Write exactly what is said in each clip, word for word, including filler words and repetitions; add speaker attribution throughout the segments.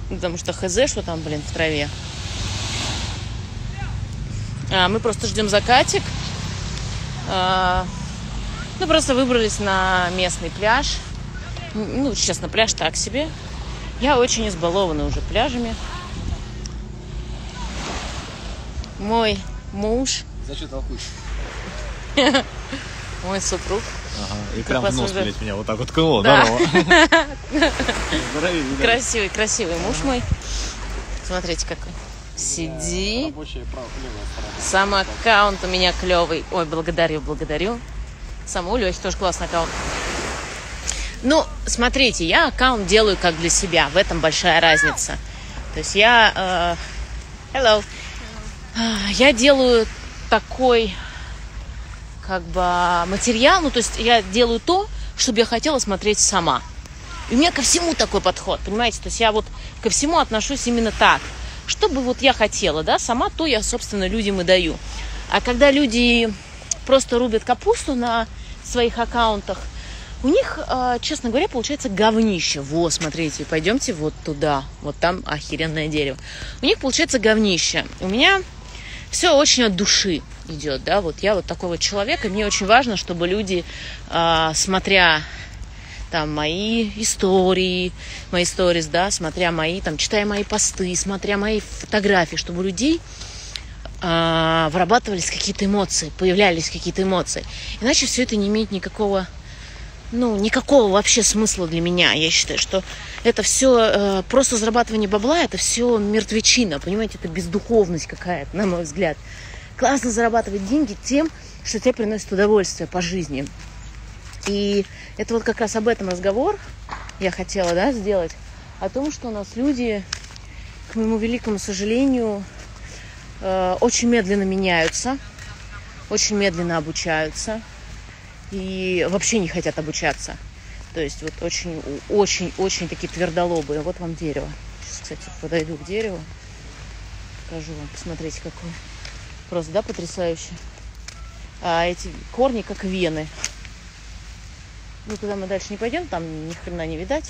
Speaker 1: Потому что хз, что там, блин, в траве. А, мы просто ждем закатик. А, ну, просто выбрались на местный пляж. Ну, честно, пляж так себе. Я очень избалована уже пляжами. Мой муж.
Speaker 2: Зачем толкуешь?
Speaker 1: Мой супруг.
Speaker 2: Ага, и прям в нос,
Speaker 1: уже...
Speaker 2: блядь, меня вот так вот крыло,
Speaker 1: да.
Speaker 2: Здорово.
Speaker 1: Красивый, красивый муж мой. Смотрите, какой. Сиди. Сам аккаунт у меня клевый. Ой, благодарю, благодарю. Сам у Лехи тоже классный аккаунт. Ну, смотрите, я аккаунт делаю как для себя. В этом большая разница. То есть я... Э, hello. Я делаю такой... как бы материал, ну, то есть я делаю то, чтобы я хотела смотреть сама. И у меня ко всему такой подход, понимаете? То есть я вот ко всему отношусь именно так. Что бы вот я хотела, да, сама, то я, собственно, людям и даю. А когда люди просто рубят капусту на своих аккаунтах, у них, честно говоря, получается говнище. Во, смотрите, пойдемте вот туда, вот там охеренное дерево. У них получается говнище. У меня все очень от души идет, да, вот я вот такой вот человек, и мне очень важно, чтобы люди, э, смотря там мои истории, мои сторис, да, смотря мои, там, читая мои посты, смотря мои фотографии, чтобы у людей э, вырабатывались какие-то эмоции, появлялись какие-то эмоции. Иначе все это не имеет никакого, ну, никакого вообще смысла для меня. Я считаю, что это все э, просто зарабатывание бабла, это все мертвечина, понимаете, это бездуховность какая-то, на мой взгляд. Классно зарабатывать деньги тем, что тебе приносит удовольствие по жизни. И это вот как раз об этом разговор я хотела, да, сделать. О том, что у нас люди, к моему великому сожалению, э, очень медленно меняются, очень медленно обучаются и вообще не хотят обучаться. То есть вот очень, очень, очень такие твердолобые. Вот вам дерево. Сейчас, кстати, подойду к дереву, покажу вам, посмотрите, какое. Просто, да, потрясающе. А эти корни как вены. Ну, куда мы дальше не пойдем, там ни хрена не видать.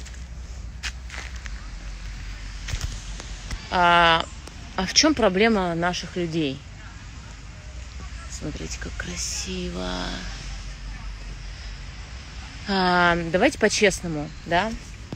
Speaker 1: А, а в чем проблема наших людей? Смотрите, как красиво. А, давайте по-честному, да.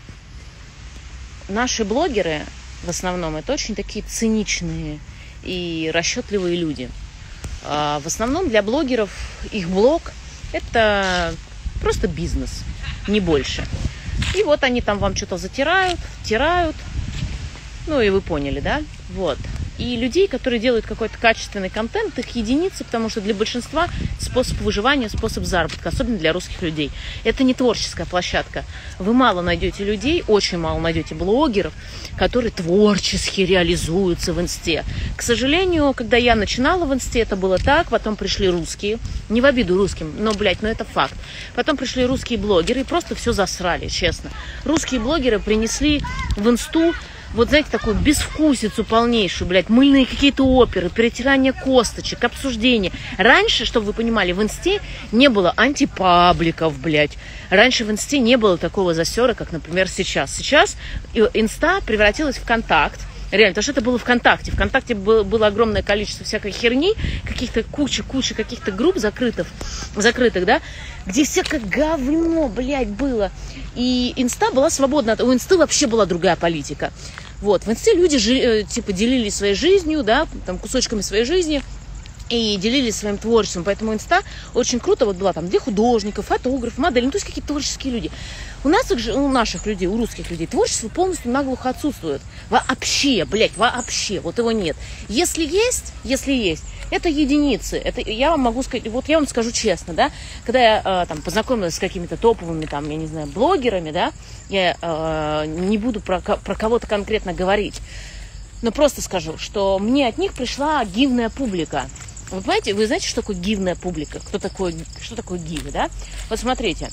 Speaker 1: Наши блогеры, в основном, это очень такие циничные и расчетливые люди. А, в основном для блогеров их блог – это просто бизнес, не больше. И вот они там вам что-то затирают, втирают. Ну и вы поняли, да? Вот. И людей, которые делают какой-то качественный контент, их единицы, потому что для большинства способ выживания, способ заработка, особенно для русских людей. Это не творческая площадка. Вы мало найдете людей, очень мало найдете блогеров, которые творчески реализуются в инсте. К сожалению, когда я начинала в инсте, это было так, потом пришли русские, не в обиду русским, но, блядь, ну это факт. Потом пришли русские блогеры и просто все засрали, честно. Русские блогеры принесли в инсту вот, знаете, такую безвкусицу полнейшую, блядь, мыльные какие-то оперы, перетирание косточек, обсуждения. Раньше, чтобы вы понимали, в инсте не было антипабликов, блядь. Раньше в инсте не было такого засера, как, например, сейчас. Сейчас инста превратилась в контакт. Реально, потому что это было ВКонтакте. ВКонтакте было, было огромное количество всякой херни, каких-то куча-куча каких-то групп закрытых, закрытых, да, где всякое говно, блядь, было. И инста была свободна. У инсты вообще была другая политика. Вот, в инсте люди жи, типа делились своей жизнью, да, там, кусочками своей жизни и делились своим творчеством. Поэтому инста очень круто вот была там для художников, фотографов, моделей, ну, то есть какие-то творческие люди. У нас, у наших людей, у русских людей творчество полностью наглухо отсутствует. Вообще, блядь, вообще, вот его нет. Если есть, если есть, это единицы. Это я вам могу сказать, вот я вам скажу честно, да, когда я э, там познакомилась с какими-то топовыми, там, я не знаю, блогерами, да, я э, не буду про, про кого-то конкретно говорить, но просто скажу, что мне от них пришла гивная публика. Вот знаете, вы знаете, что такое гивная публика? Кто такой, что такое гивы, да? Вот смотрите.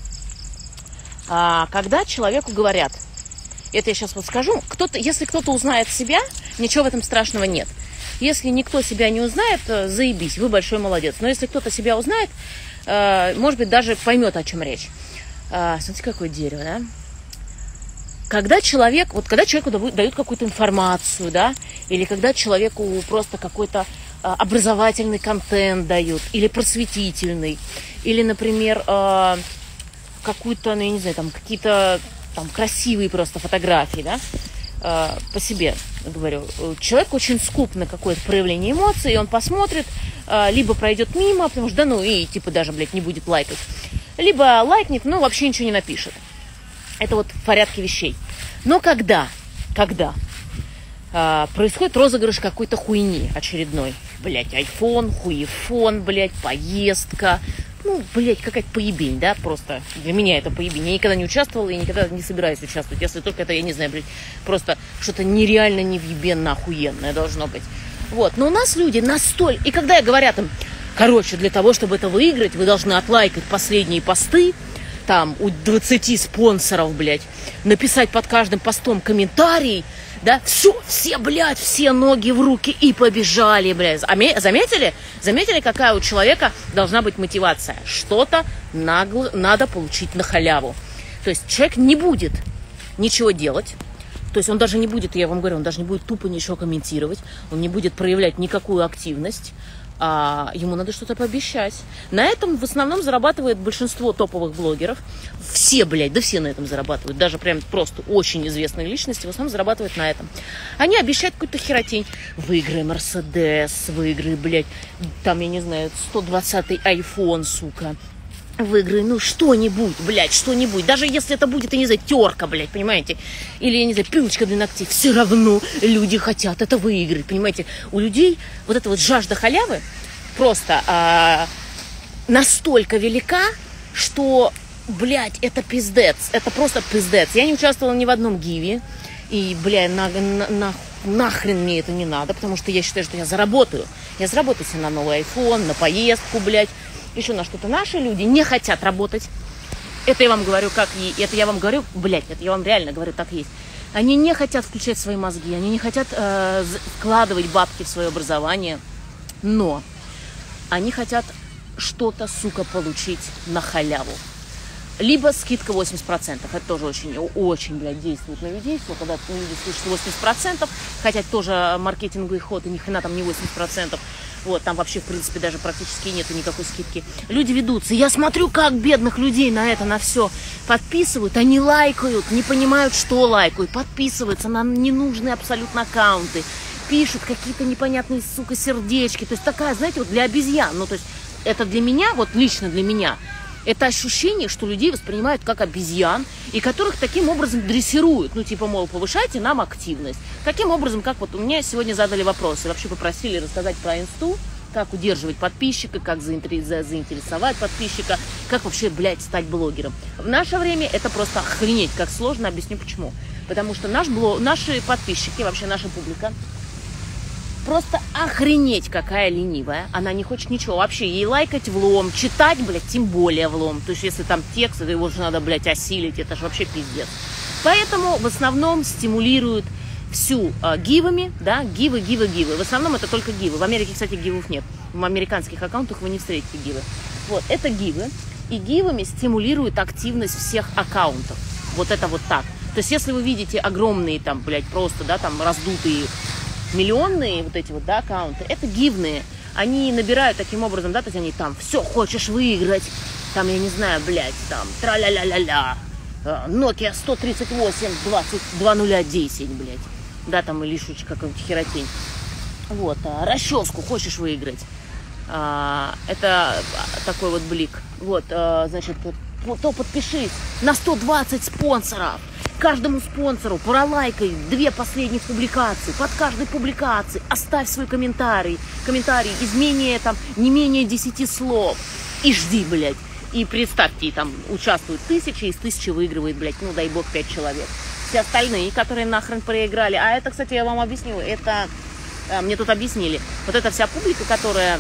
Speaker 1: А, когда человеку говорят, это я сейчас вот скажу, кто-то, если кто-то узнает себя, ничего в этом страшного нет. Если никто себя не узнает, заебись, вы большой молодец. Но если кто-то себя узнает, может быть, даже поймет, о чем речь. Смотрите, какое дерево, да? когда человек, вот когда человеку дают какую-то информацию, да, или когда человеку просто какой-то а, образовательный контент дают, или просветительный, или, например, а, какую-то, ну, я не знаю, там, какие-то там красивые просто фотографии, да, а, по себе говорю, человек очень скуп на какое-то проявление эмоций, и он посмотрит, а, либо пройдет мимо, потому что, да, ну, и типа даже, блядь, не будет лайкать, либо лайкнет, но вообще ничего не напишет. Это вот в порядке вещей. Но когда, когда а, происходит розыгрыш какой-то хуйни очередной, блядь, айфон, хуефон, блядь, поездка, ну, блядь, какая-то поебень, да, просто для меня это поебень. Я никогда не участвовала и никогда не собираюсь участвовать, если только это, я не знаю, блядь, просто что-то нереально невъебенно охуенное должно быть. Вот, но у нас люди настолько... И когда говорят им, короче, для того, чтобы это выиграть, вы должны отлайкать последние посты, там, у двадцати спонсоров, блядь, написать под каждым постом комментарий, да, все, все, блядь, все ноги в руки и побежали, блядь. Заметили? Заметили, какая у человека должна быть мотивация? Что-то нагло надо получить на халяву. То есть человек не будет ничего делать, то есть он даже не будет, я вам говорю, он даже не будет тупо ничего комментировать, он не будет проявлять никакую активность, а ему надо что-то пообещать. На этом в основном зарабатывает большинство топовых блогеров. Все, блядь, да все на этом зарабатывают. Даже прям просто очень известные личности в основном зарабатывают на этом. Они обещают какую-то херотень. Выиграй Мерседес, выиграй, блядь, там, я не знаю, сто двадцатый айфон, сука. Выиграй, ну, что-нибудь, блядь, что-нибудь. Даже если это будет, я не знаю, терка, блядь, понимаете? Или, я не знаю, пилочка для ногтей. Все равно люди хотят это выиграть, понимаете? У людей вот эта вот жажда халявы просто а, настолько велика, что, блядь, это пиздец. Это просто пиздец. Я не участвовала ни в одном гиве. И, блядь, на, на, на, нахрен мне это не надо, потому что я считаю, что я заработаю. Я заработаю себе на новый айфон, на поездку, блядь. Еще на что-то. Наши люди не хотят работать. Это я вам говорю, как и это я вам говорю, блядь, это я вам реально говорю, так есть. Они не хотят включать свои мозги, они не хотят э, вкладывать бабки в свое образование, но они хотят что-то, сука, получить на халяву. Либо скидка восемьдесят процентов. Это тоже очень, очень, блядь, действует на людей. Все, когда люди слышат восемьдесят процентов, хотя тоже маркетинговый ход, и ни хрена там не восемьдесят процентов. Вот, там вообще, в принципе, даже практически нету никакой скидки. Люди ведутся. Я смотрю, как бедных людей на это, на все подписывают. Они лайкают, не понимают, что лайкают. Подписываются на ненужные абсолютно аккаунты. Пишут какие-то непонятные, сука, сердечки. То есть такая, знаете, вот для обезьян. Ну, то есть это для меня, вот лично для меня, это ощущение, что людей воспринимают как обезьян, и которых таким образом дрессируют. Ну, типа, мол, повышайте нам активность. Каким образом, как вот у меня сегодня задали вопросы, вообще попросили рассказать про инсту, как удерживать подписчика, как заинтересовать подписчика, как вообще, блядь, стать блогером. В наше время это просто охренеть, как сложно, объясню почему. Потому что наш блог, наши подписчики, вообще наша публика, просто охренеть какая ленивая. Она не хочет ничего. Вообще ей лайкать влом, читать, блядь, тем более влом. То есть если там текст, то его же надо, блядь, осилить. Это же вообще пиздец. Поэтому в основном стимулируют всю э, гивами, да, гивы, гивы, гивы. В основном это только гивы. В Америке, кстати, гивов нет. В американских аккаунтах вы не встретите гивы. Вот, это гивы. И гивами стимулируют активность всех аккаунтов. Вот это вот так. То есть если вы видите огромные там, блядь, просто, да, там раздутые миллионные вот эти вот, да, аккаунты, это гивные. Они набирают таким образом, да, то есть они там, все, хочешь выиграть, там, я не знаю, блядь, там, тра-ля-ля-ля-ля, Nokia сто тридцать восемь двадцать два нуля десять, блядь, да, там, или шучу какую-нибудь херотень. Вот, а, расческу хочешь выиграть. А, это такой вот блик. Вот, а, значит, то подпишись на сто двадцать спонсоров. Каждому спонсору пролайкай две последних публикации. Под каждой публикацией оставь свой комментарий. Комментарий из менее, там, не менее десяти слов. И жди, блядь. И представьте, там участвуют тысячи, из тысячи выигрывает, блядь, ну дай бог, пять человек. Все остальные, которые нахрен проиграли. А это, кстати, я вам объясню, это, мне тут объяснили. Вот эта вся публика, которая...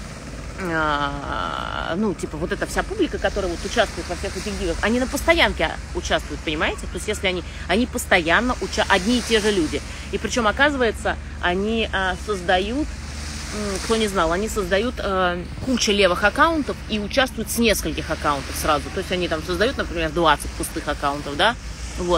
Speaker 1: ну, типа, вот эта вся публика, которая вот участвует во всех этих гивах, они на постоянке участвуют, понимаете? То есть, если они, они постоянно участвуют, одни и те же люди. И причем, оказывается, они а, создают, кто не знал, они создают а, кучу левых аккаунтов и участвуют с нескольких аккаунтов сразу. То есть, они там создают, например, двадцать пустых аккаунтов, да? Вот.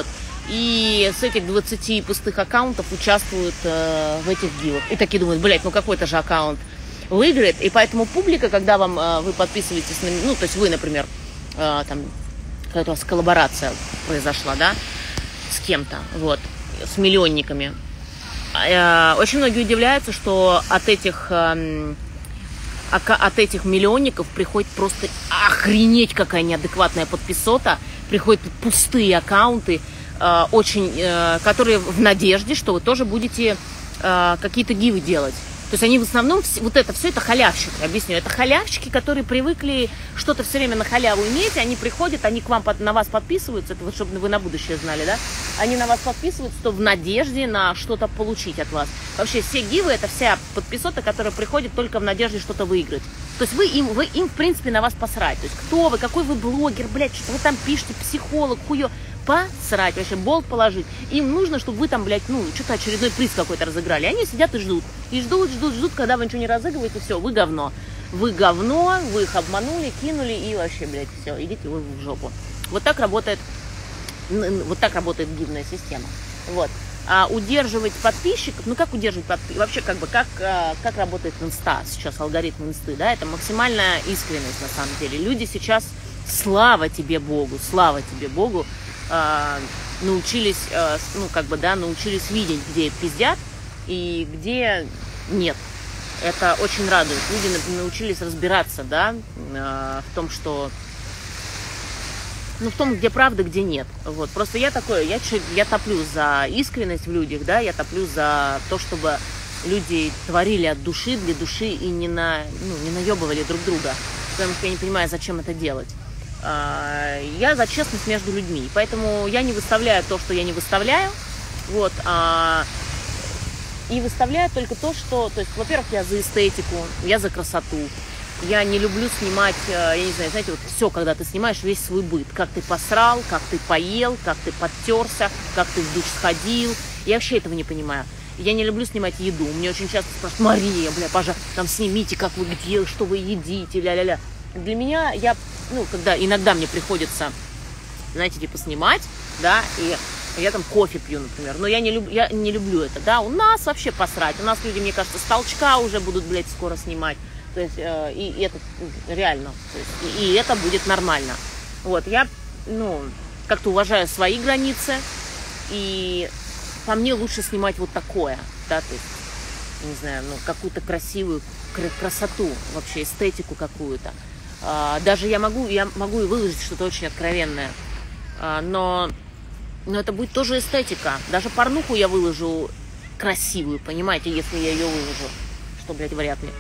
Speaker 1: И с этих двадцати пустых аккаунтов участвуют э, в этих гивах. И такие думают, блядь, ну какой-то же аккаунт выиграет. И поэтому публика, когда вам э, вы подписываетесь на... Ну, то есть вы, например, э, там, какая-то у вас коллаборация произошла, да, с кем-то, вот, с миллионниками. Э, очень многие удивляются, что от этих... Э, от этих миллионников приходит просто охренеть какая неадекватная подписота. Приходят пустые аккаунты, э, очень, э, которые в надежде, что вы тоже будете э, какие-то гивы делать. То есть они в основном, вот это все, это халявщики, объясню. Это халявщики, которые привыкли что-то все время на халяву иметь. Они приходят, они к вам, на вас подписываются, это вот, чтобы вы на будущее знали, да? Они на вас подписываются, то в надежде на что-то получить от вас. Вообще все гивы, это вся подписота, которая приходит только в надежде что-то выиграть. То есть вы им, вы им, в принципе, на вас посрать. То есть кто вы, какой вы блогер, блядь, что вы там пишете, психолог, хуё. Посрать, вообще болт положить. Им нужно, чтобы вы там, блядь, ну, что-то очередной приз какой-то разыграли. Они сидят и ждут. И ждут, ждут, ждут, когда вы ничего не разыгрываете, все, вы говно. Вы говно, вы их обманули, кинули и вообще, блядь, все, идите вы в жопу. Вот так работает, вот так работает гивная система. Вот. А удерживать подписчиков, ну как удерживать подписчиков, вообще как бы, как, как работает инста сейчас, алгоритм инсты, да, это максимальная искренность на самом деле. Люди сейчас, слава тебе Богу, слава тебе Богу, научились, ну, как бы, да, научились видеть, где пиздят и где нет. Это очень радует. Люди научились разбираться, да, в том, что, ну, в том, где правда, где нет. Вот. Просто я такой, я, я топлю за искренность в людях, да, я топлю за то, чтобы люди творили от души, для души и не, на, ну, не наебывали друг друга. Потому что я не понимаю, зачем это делать. Я за честность между людьми, поэтому я не выставляю то, что я не выставляю, вот, а, и выставляю только то, что, то есть, во-первых, я за эстетику, я за красоту, я не люблю снимать, я не знаю, знаете, вот все, когда ты снимаешь весь свой быт, как ты посрал, как ты поел, как ты подтерся, как ты в душ сходил, я вообще этого не понимаю. Я не люблю снимать еду, мне очень часто спрашивают, Мария, бля, пожалуйста, там снимите, как вы где, что вы едите, ля-ля-ля. Для меня, я, ну, когда иногда мне приходится, знаете, типа снимать, да, и я там кофе пью, например, но я не, люб, я не люблю это, да, у нас вообще посрать, у нас люди, мне кажется, с толчка уже будут, блядь, скоро снимать, то есть, э, и, и это реально, то есть, и, и это будет нормально, вот, я, ну, как-то уважаю свои границы, и по мне лучше снимать вот такое, да, то есть, не знаю, ну, какую-то красивую красоту, вообще эстетику какую-то. Даже я могу, я могу и выложить что-то очень откровенное, но, но это будет тоже эстетика. Даже порнуху я выложу красивую, понимаете, если я ее выложу. Что, блядь, вряд ли.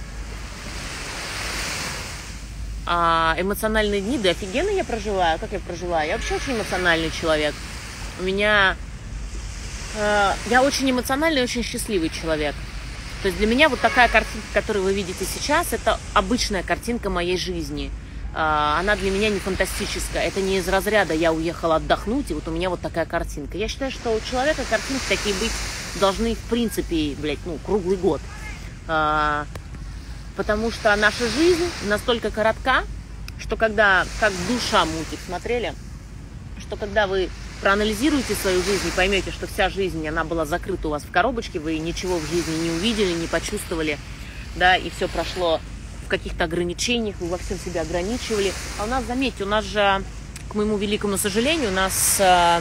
Speaker 1: А эмоциональные дни, да офигенно я проживаю. Как я проживаю? Я вообще очень эмоциональный человек. У меня... Э, я очень эмоциональный, очень счастливый человек. То есть для меня вот такая картинка, которую вы видите сейчас, это обычная картинка моей жизни. Она для меня не фантастическая. Это не из разряда «я уехала отдохнуть», и вот у меня вот такая картинка. Я считаю, что у человека картинки такие быть должны в принципе, блядь, ну, круглый год. Потому что наша жизнь настолько коротка, что когда, как душа мутит, смотрели, что когда вы проанализируете свою жизнь и поймете, что вся жизнь, она была закрыта у вас в коробочке, вы ничего в жизни не увидели, не почувствовали, да, и все прошло в каких-то ограничениях, вы во всем себя ограничивали. А у нас, заметьте, у нас же, к моему великому сожалению, у нас,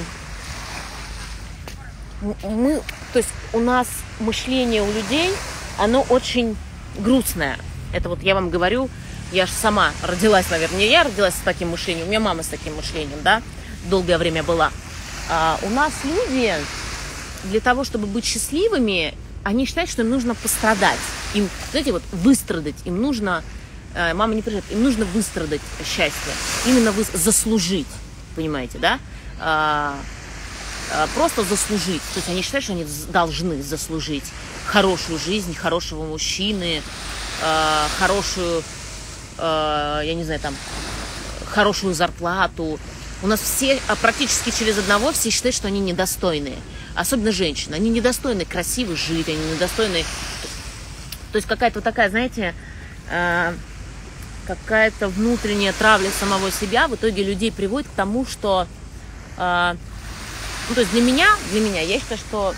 Speaker 1: мы, то есть у нас мышление у людей, оно очень грустное. Это вот я вам говорю, я же сама родилась, наверное, не я родилась с таким мышлением, у меня мама с таким мышлением, да, долгое время была. А у нас люди для того, чтобы быть счастливыми, они считают, что им нужно пострадать. Им, знаете, вот выстрадать, им нужно, э, мама не приезжает, им нужно выстрадать счастье, именно вы, заслужить, понимаете, да? А, а, просто заслужить. То есть они считают, что они должны заслужить хорошую жизнь, хорошего мужчины, э, хорошую, э, я не знаю, там, хорошую зарплату. У нас все, практически через одного, все считают, что они недостойные. Особенно женщины. Они недостойны красиво жить, они недостойны... То есть какая-то вот такая, знаете, э, какая-то внутренняя травля самого себя в итоге людей приводит к тому, что э, Ну, то есть для меня, для меня, я считаю, что...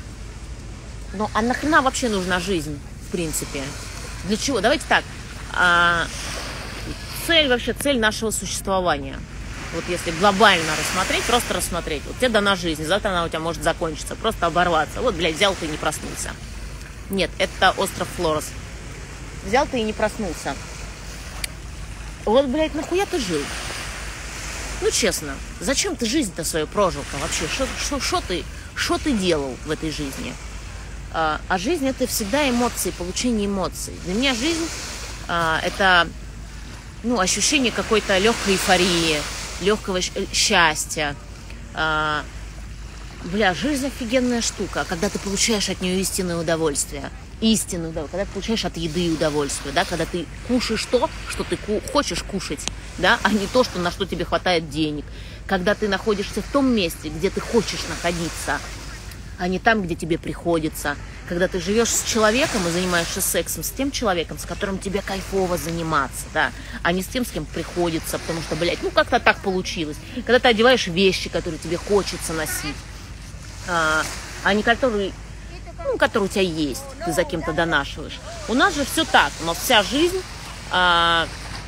Speaker 1: Ну, а нахрена вообще нужна жизнь, в принципе? Для чего? Давайте так. А, цель вообще, цель нашего существования. Вот если глобально рассмотреть, просто рассмотреть. Вот тебе дана жизнь, завтра она у тебя может закончиться, просто оборваться. Вот, блядь, взял ты и не проснулся. Нет, это остров Флорес. Взял ты и не проснулся. Вот, блядь, нахуя ты жил? Ну, честно, зачем ты жизнь-то свою прожил-то вообще? Что ты, что ты делал в этой жизни? А, а жизнь — это всегда эмоции, получение эмоций. Для меня жизнь а, — это, ну, ощущение какой-то легкой эйфории, легкого счастья. А, бля, жизнь офигенная штука, когда ты получаешь от нее истинное удовольствие. Истинное удовольствие, когда ты получаешь от еды удовольствие, да, когда ты кушаешь то, что ты ку- хочешь кушать, да, а не то, что, на что тебе хватает денег. Когда ты находишься в том месте, где ты хочешь находиться, а не там, где тебе приходится. Когда ты живешь с человеком и занимаешься сексом, с тем человеком, с которым тебе кайфово заниматься, да, а не с тем, с кем приходится, потому что, блядь, ну как-то так получилось. Когда ты одеваешь вещи, которые тебе хочется носить, а, а не которые, ну, которые у тебя есть, ты за кем-то донашиваешь. У нас же все так, но вся жизнь, а,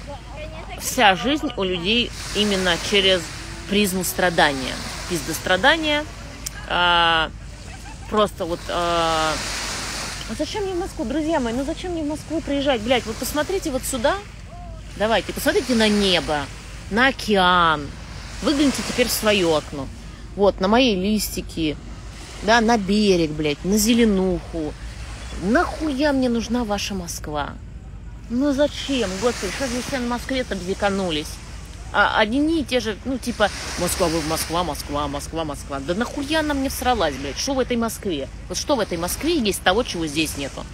Speaker 1: вся жизнь у людей именно через призму страдания. Пизда страдания. А, просто вот... А, а зачем мне в Москву, друзья мои? Ну зачем мне в Москву приезжать? Блядь, вот посмотрите вот сюда. Давайте, посмотрите на небо, на океан. Выгляните теперь в свое окно. Вот, на мои листики. Да, на берег, блядь, на зеленуху. Нахуя мне нужна ваша Москва? Ну зачем? Господи, что же все на Москве-то бзиканулись? А одни и те же, ну типа, Москва, Москва, Москва, Москва, Москва. Да нахуя она мне всралась, блядь? Что в этой Москве? Вот что в этой Москве есть того, чего здесь нету?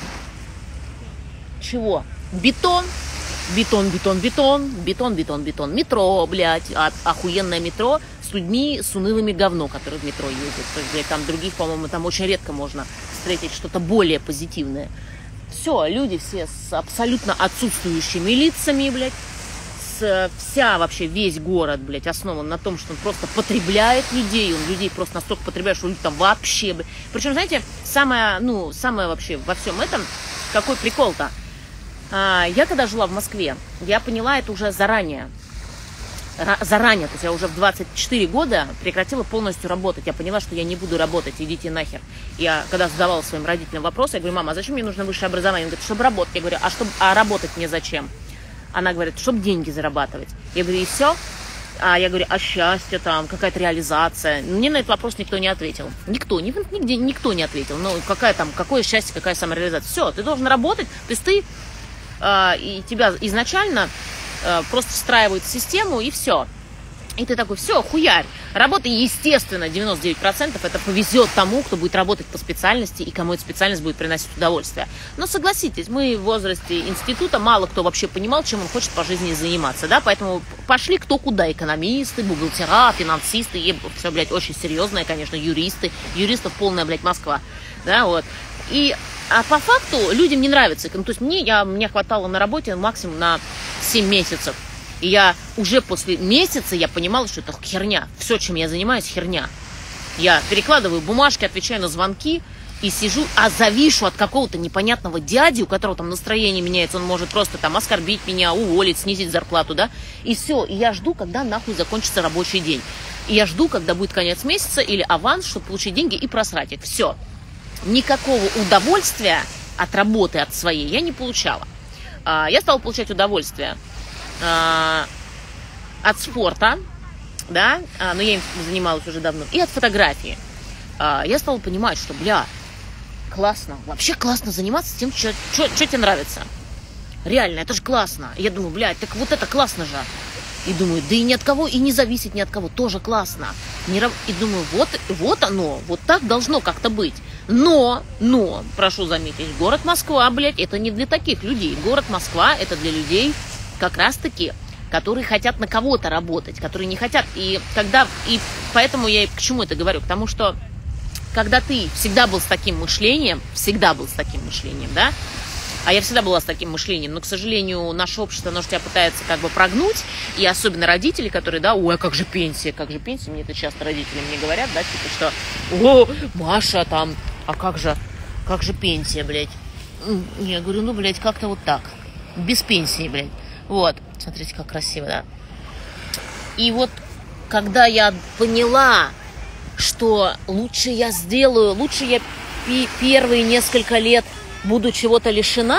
Speaker 1: Чего? Бетон? Бетон, бетон, бетон, бетон, бетон, бетон. Метро, блядь, а, охуенное метро с людьми, с унылыми говно, которые в метро ездят. То есть, блядь, там других, по-моему, там очень редко можно встретить что-то более позитивное. Все, люди все с абсолютно отсутствующими лицами, блядь. С, вся вообще, весь город, блядь, основан на том, что он просто потребляет людей. Он людей просто настолько потребляет, что люди там вообще, блядь. Причем, знаете, самое, ну, самое вообще во всем этом, какой прикол-то? Я когда жила в Москве, я поняла это уже заранее. Заранее, то есть я уже в двадцать четыре года прекратила полностью работать. Я поняла, что я не буду работать, идите нахер. Я когда задавала своим родителям вопрос, я говорю, мама, а зачем мне нужно высшее образование? Он говорит, чтобы работать. Я говорю, а, чтоб, а работать мне зачем? Она говорит, чтобы деньги зарабатывать. Я говорю, и все? А я говорю, а счастье там, какая-то реализация? Мне на этот вопрос никто не ответил. Никто, нигде никто не ответил. Ну, какая там, какое счастье, какая самореализация? Все, ты должен работать, то есть ты... и тебя изначально просто встраивают в систему, и все. И ты такой, все, хуярь. Работа, естественно, девяносто девять процентов это повезет тому, кто будет работать по специальности и кому эта специальность будет приносить удовольствие. Но согласитесь, мы в возрасте института, мало кто вообще понимал, чем он хочет по жизни заниматься, да, поэтому пошли кто куда, экономисты, бухгалтера, финансисты, и все, блядь, очень серьезные, конечно, юристы, юристов полная, блядь, Москва, да, вот. И А по факту людям не нравится. Ну, то есть мне, я, мне хватало на работе максимум на семь месяцев. И я уже после месяца я понимала, что это херня. Все, чем я занимаюсь, херня. Я перекладываю бумажки, отвечаю на звонки и сижу, а завишу от какого-то непонятного дяди, у которого там настроение меняется. Он может просто там оскорбить меня, уволить, снизить зарплату, да. И все. И я жду, когда нахуй закончится рабочий день. И я жду, когда будет конец месяца или аванс, чтобы получить деньги и просрать их. Все. Никакого удовольствия от работы, от своей, я не получала. Я стала получать удовольствие от спорта, да, но я им занималась уже давно, и от фотографии. Я стала понимать, что, бля, классно, вообще классно заниматься тем, что тебе нравится. Реально, это же классно. Я думаю, блядь, так вот это классно же. И думаю, да и ни от кого, и не зависит ни от кого, тоже классно. И думаю, вот, вот оно, вот так должно как-то быть. Но, но, прошу заметить, город Москва, блядь, это не для таких людей. Город Москва, это для людей как раз-таки, которые хотят на кого-то работать, которые не хотят. И когда, и поэтому я к чему это говорю? К тому, что когда ты всегда был с таким мышлением, всегда был с таким мышлением, да, А я всегда была с таким мышлением. Но, к сожалению, наше общество, оно же тебя пытается как бы прогнуть. И особенно родители, которые, да, ой, а как же пенсия, как же пенсия? Мне это часто родители мне говорят, да, типа, что, о, Маша, там, а как же, как же пенсия, блядь? Я говорю, ну, блядь, как-то вот так. Без пенсии, блядь. Вот. Смотрите, как красиво, да? И вот, когда я поняла, что лучше я сделаю, лучше я пи- первые несколько лет буду чего-то лишена,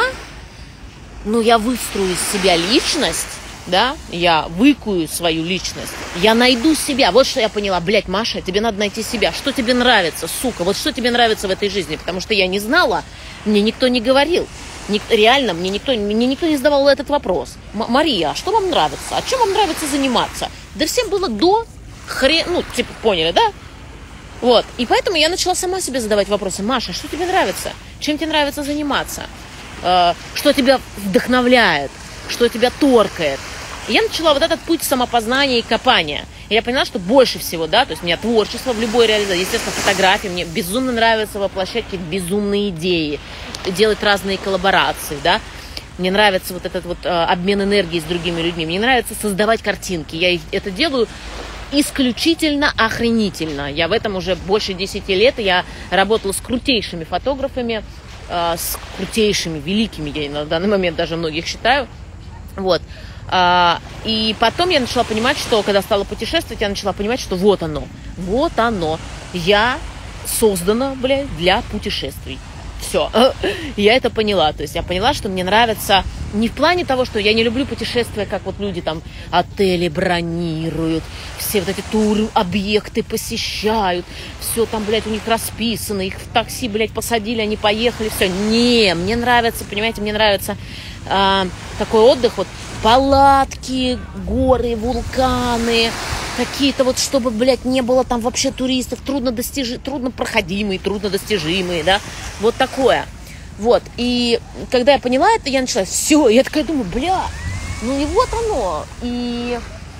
Speaker 1: но я выстрою из себя личность, да, я выкую свою личность, я найду себя. Вот что я поняла, блядь, Маша, тебе надо найти себя. Что тебе нравится, сука, вот что тебе нравится в этой жизни? Потому что я не знала, мне никто не говорил. Ник- реально, мне никто, мне никто не задавал этот вопрос. М- Мария, а что вам нравится? А чем вам нравится заниматься? Да всем было до хрен, ну, типа, поняли, да? Вот, и поэтому я начала сама себе задавать вопросы. Маша, что тебе нравится? Чем тебе нравится заниматься? Э, что тебя вдохновляет? Что тебя торкает? И я начала вот этот путь самопознания и копания. И я поняла, что больше всего, да, то есть у меня творчество в любой реализации, естественно, фотографии, мне безумно нравится воплощать какие-то безумные идеи, делать разные коллаборации, да. Мне нравится вот этот вот э, обмен энергией с другими людьми, мне нравится создавать картинки. Я это делаю исключительно охренительно. Я в этом уже больше десяти лет. Я работала с крутейшими фотографами, э, с крутейшими, великими, я на данный момент даже многих считаю. Вот. А, и потом я начала понимать, что когда стала путешествовать, я начала понимать, что вот оно, вот оно. Я создана, блядь, для путешествий. Все, я это поняла. То есть я поняла, что мне нравится не в плане того, что я не люблю путешествия, как вот люди там отели бронируют, все вот эти туры, объекты посещают, все там, блядь, у них расписано, их в такси, блядь, посадили, они поехали, все. Не, мне нравится, понимаете, мне нравится э, такой отдых, вот палатки, горы, вулканы, какие-то вот, чтобы, блядь, не было там вообще туристов, трудно достижи, трудно проходимые, трудно достижимые, да, вот такое. Вот, и когда я поняла это, я начала, все, я такая думаю, бля, ну и вот оно. И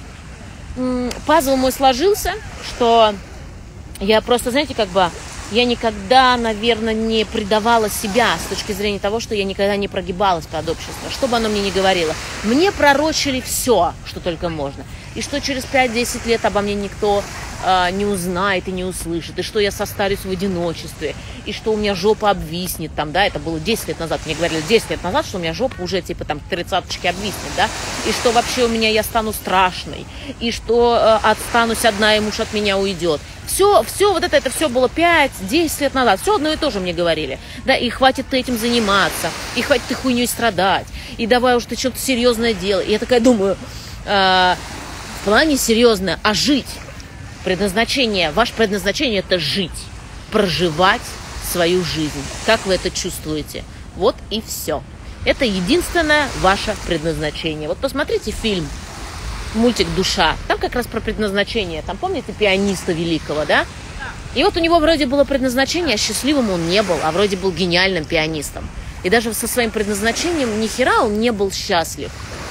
Speaker 1: м- пазл мой сложился, что я просто, знаете, как бы, я никогда, наверное, не предавала себя с точки зрения того, что я никогда не прогибалась под общество, что бы оно мне ни говорило. Мне пророчили все, что только можно. И что через пять-десять лет обо мне никто э, не узнает и не услышит, и что я состарюсь в одиночестве, и что у меня жопа обвиснет, там, да, это было десять лет назад, мне говорили десять лет назад, что у меня жопа уже, типа, там, к тридцаточке обвиснет, да, и что вообще у меня я стану страшной, и что э, отстанусь одна, и муж от меня уйдет. Все, все, вот это, это все было пять-десять лет назад, все одно и то же мне говорили, да, и хватит ты этим заниматься, и хватит ты хуйней страдать, и давай уж ты что-то серьезное делай. И я такая думаю, э, в плане серьезно, а жить, предназначение, ваше предназначение это жить, проживать свою жизнь, как вы это чувствуете, вот и все. Это единственное ваше предназначение. Вот посмотрите фильм, мультик «Душа», там как раз про предназначение, там помните пианиста великого, да? И вот у него вроде было предназначение, а счастливым он не был, а вроде был гениальным пианистом. И даже со своим предназначением ни хера он не был счастлив.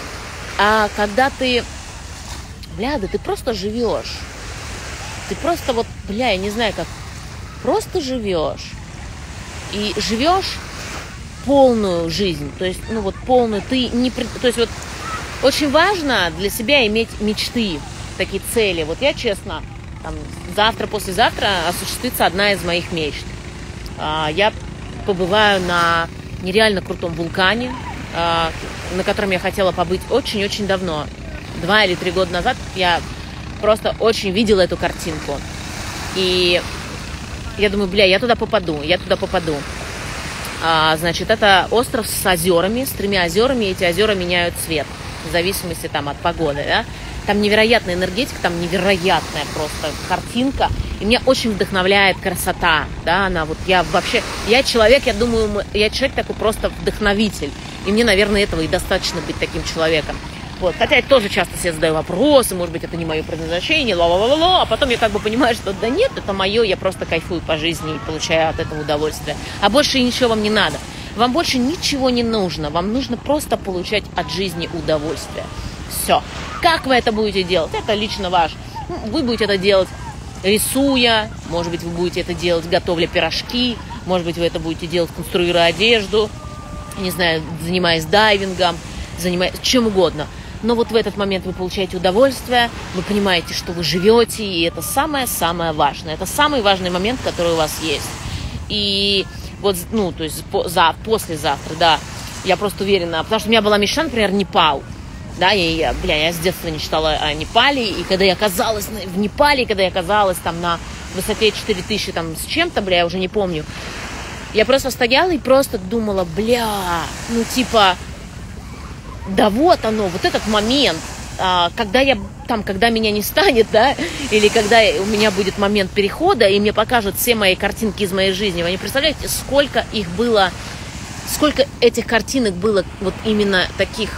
Speaker 1: А когда ты, бля, да ты просто живешь, ты просто вот, бля, я не знаю как, просто живешь. И живешь полную жизнь, то есть, ну вот полную, ты не, то есть вот очень важно для себя иметь мечты, такие цели. Вот я, честно, там, завтра, послезавтра осуществится одна из моих мечт. Я побываю на нереально крутом вулкане, на котором я хотела побыть очень-очень давно. Два или три года назад я просто очень видела эту картинку. И я думаю, бля, я туда попаду, я туда попаду. А, значит, это остров с озерами, с тремя озерами, и эти озера меняют цвет в зависимости там от погоды, да. Там невероятная энергетика, там невероятная просто картинка. И меня очень вдохновляет красота, да, она вот, я вообще, я человек, я думаю, я человек такой просто вдохновитель. И мне, наверное, этого и достаточно быть таким человеком. Вот. Хотя я тоже часто себе задаю вопросы, может быть, это не мое предназначение, ла-ла-ла-ла, а потом я как бы понимаю, что да нет, это мое, я просто кайфую по жизни и получаю от этого удовольствие. А больше ничего вам не надо. Вам больше ничего не нужно, вам нужно просто получать от жизни удовольствие. Все. Как вы это будете делать? Это лично ваш. Вы будете это делать рисуя, может быть, вы будете это делать готовя пирожки, может быть, вы это будете делать конструируя одежду. не знаю, занимаясь дайвингом, занимаясь чем угодно. Но вот в этот момент вы получаете удовольствие, вы понимаете, что вы живете, и это самое-самое важное. Это самый важный момент, который у вас есть. И вот, ну, то есть по, за, послезавтра, да, я просто уверена, потому что у меня была мечта, например, Непал. Да, и я, бля, я с детства мечтала о Непале, и когда я оказалась в Непале, когда я оказалась там на высоте четыре тысячи там с чем-то, бля, я уже не помню, я просто стояла и просто думала, бля, ну типа, да вот оно, вот этот момент, а, когда я там, когда меня не станет, да, или когда у меня будет момент перехода, и мне покажут все мои картинки из моей жизни, вы не представляете, сколько их было, сколько этих картинок было вот именно таких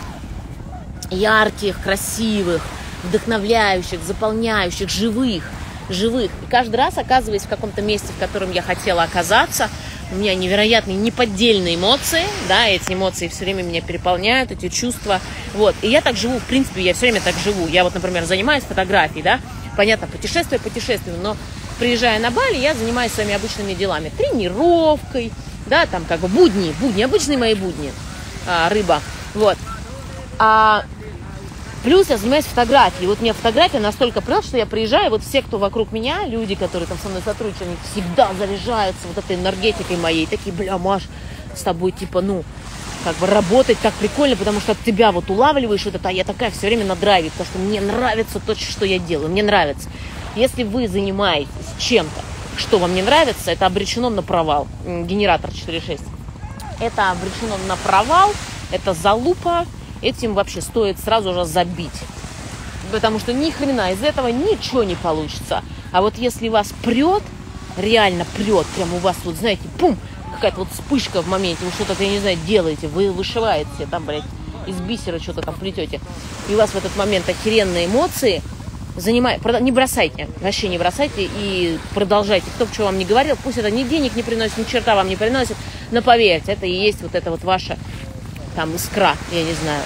Speaker 1: ярких, красивых, вдохновляющих, заполняющих, живых, живых. И каждый раз, оказываясь в каком-то месте, в котором я хотела оказаться, у меня невероятные, неподдельные эмоции, да, эти эмоции все время меня переполняют, эти чувства, вот. И я так живу, в принципе, я все время так живу. Я вот, например, занимаюсь фотографией, да, понятно, путешествие, путешествие, но приезжая на Бали, я занимаюсь своими обычными делами, тренировкой, да, там как бы будни, будни, обычные мои будни, а, рыба, вот. А плюс я занимаюсь фотографией. Вот мне фотография настолько прет, что я приезжаю, вот все, кто вокруг меня, люди, которые там со мной сотрудничают, они всегда заряжаются вот этой энергетикой моей. Такие, бля, Маш, с тобой типа, ну, как бы работать так прикольно, потому что от тебя вот улавливаешь вот это, а я такая все время на драйве, потому что мне нравится то, что я делаю, мне нравится. Если вы занимаетесь чем-то, что вам не нравится, это обречено на провал. Генератор четыре шесть. Это обречено на провал, это залупа. Этим вообще стоит сразу же забить. Потому что ни хрена из этого ничего не получится. А вот если вас прет, реально прет, прям у вас вот, знаете, пум, какая-то вот вспышка в моменте, вы что-то, я не знаю, делаете, вы вышиваете, там, блядь, из бисера что-то там плетете, и у вас в этот момент охеренные эмоции, занимай, не бросайте, вообще не бросайте и продолжайте. Кто бы что вам не говорил, пусть это ни денег не приносит, ни черта вам не приносит, но поверьте, это и есть вот это вот ваша там искра, я не знаю.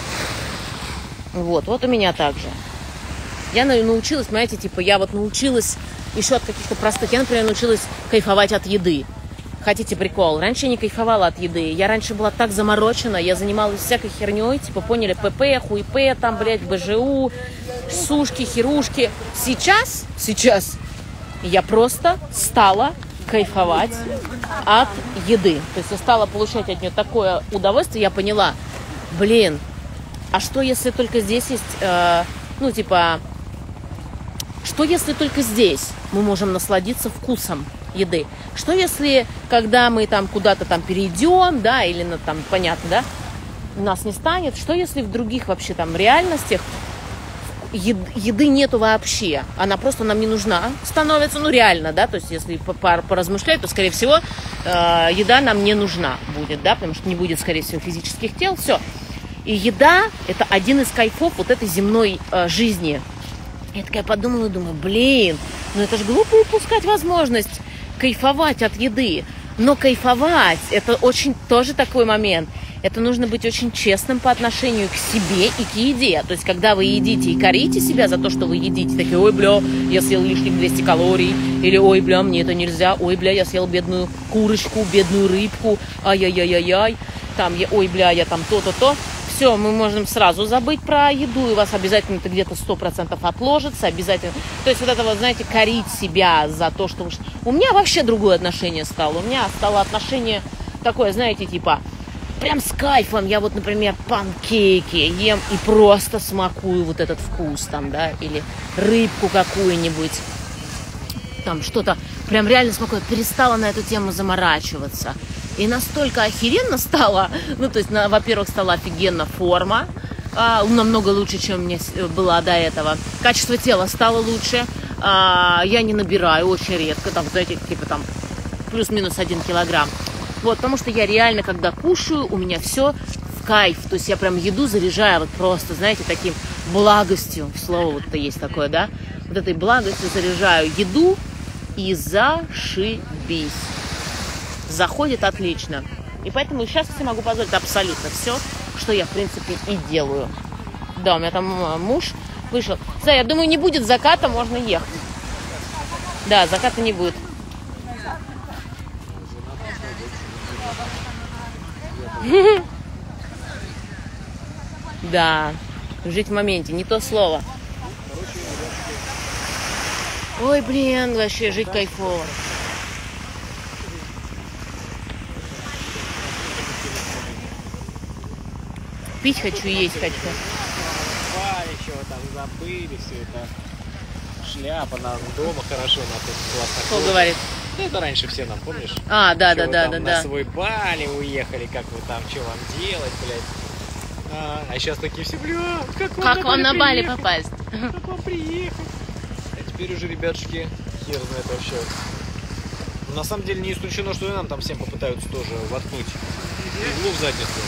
Speaker 1: Вот, вот у меня так же. Я научилась, понимаете, типа, я вот научилась еще от каких-то простых. Я, например, научилась кайфовать от еды. Хотите прикол? Раньше я не кайфовала от еды. Я раньше была так заморочена, я занималась всякой херней, типа, поняли, ПП, хуйпэ, там, блядь, БЖУ, сушки, херушки. Сейчас, сейчас я просто стала кайфовать от еды. То есть я стала получать от нее такое удовольствие, я поняла, блин, а что если только здесь есть, э, ну, типа, что если только здесь мы можем насладиться вкусом еды? Что если, когда мы там куда-то там перейдем, да, или на, там, понятно, да, нас не станет, что если в других вообще там реальностях еды нету вообще, она просто нам не нужна становится, ну реально, да, то есть если поразмышлять, то, скорее всего, э, еда нам не нужна будет, да, потому что не будет, скорее всего, физических тел, все. И еда – это один из кайфов вот этой земной э, жизни. Я такая подумала, думаю, блин, ну это же глупо упускать возможность кайфовать от еды, но кайфовать – это очень тоже такой момент. Это нужно быть очень честным по отношению к себе и к еде. То есть, когда вы едите и корите себя за то, что вы едите, такие, ой, бля, я съел лишних двести калорий, или, ой, бля, мне это нельзя, ой, бля, я съел бедную курочку, бедную рыбку, ай-яй-яй-яй, там, я, ой, бля, я там то-то-то. Все, мы можем сразу забыть про еду, и у вас обязательно это где-то сто процентов отложится, обязательно. То есть, вот это вот, знаете, корить себя за то, что вы... У меня вообще другое отношение стало. У меня стало отношение такое, знаете, типа... Прям с кайфом. Я вот, например, панкейки ем и просто смакую вот этот вкус там, да, или рыбку какую-нибудь, там что-то, прям реально смакую. Перестала на эту тему заморачиваться. И настолько охеренно стало, ну, то есть, на, во-первых, стала офигенно форма, а, намного лучше, чем у меня была до этого. Качество тела стало лучше, а, я не набираю очень редко, там, знаете, типа там плюс-минус один килограмм. Вот, потому что я реально, когда кушаю, у меня все в кайф. То есть я прям еду заряжаю вот просто, знаете, таким благостью. Слово вот это есть такое, да? Вот этой благостью заряжаю еду и зашибись. Заходит отлично. И поэтому сейчас я могу позволить абсолютно все, что я, в принципе, и делаю. Да, у меня там муж вышел. Кстати, я думаю, не будет заката, можно ехать. Да, заката не будет. Да, жить в моменте, не то слово. Ой, блин, вообще жить кайфово. Пить хочу, есть хочу.
Speaker 2: Еще там забыли все это. Шляпа нам дома хорошо, на классно.
Speaker 1: Кто говорит?
Speaker 2: Ну, это раньше все нам, помнишь?
Speaker 1: А, да, да,
Speaker 2: вы
Speaker 1: да,
Speaker 2: там
Speaker 1: да,
Speaker 2: на
Speaker 1: да.
Speaker 2: свой Бали уехали, как вы там, что вам делать, блядь. А, а сейчас такие все, бля, как вам,
Speaker 1: Как
Speaker 2: на,
Speaker 1: вам
Speaker 2: Бали
Speaker 1: на Бали
Speaker 2: приехать?
Speaker 1: попасть?
Speaker 2: Как вам приехать? А теперь уже, ребятушки, хер знает вообще. Но на самом деле не исключено, что и нам там всем попытаются тоже воткнуть иглу в задницу.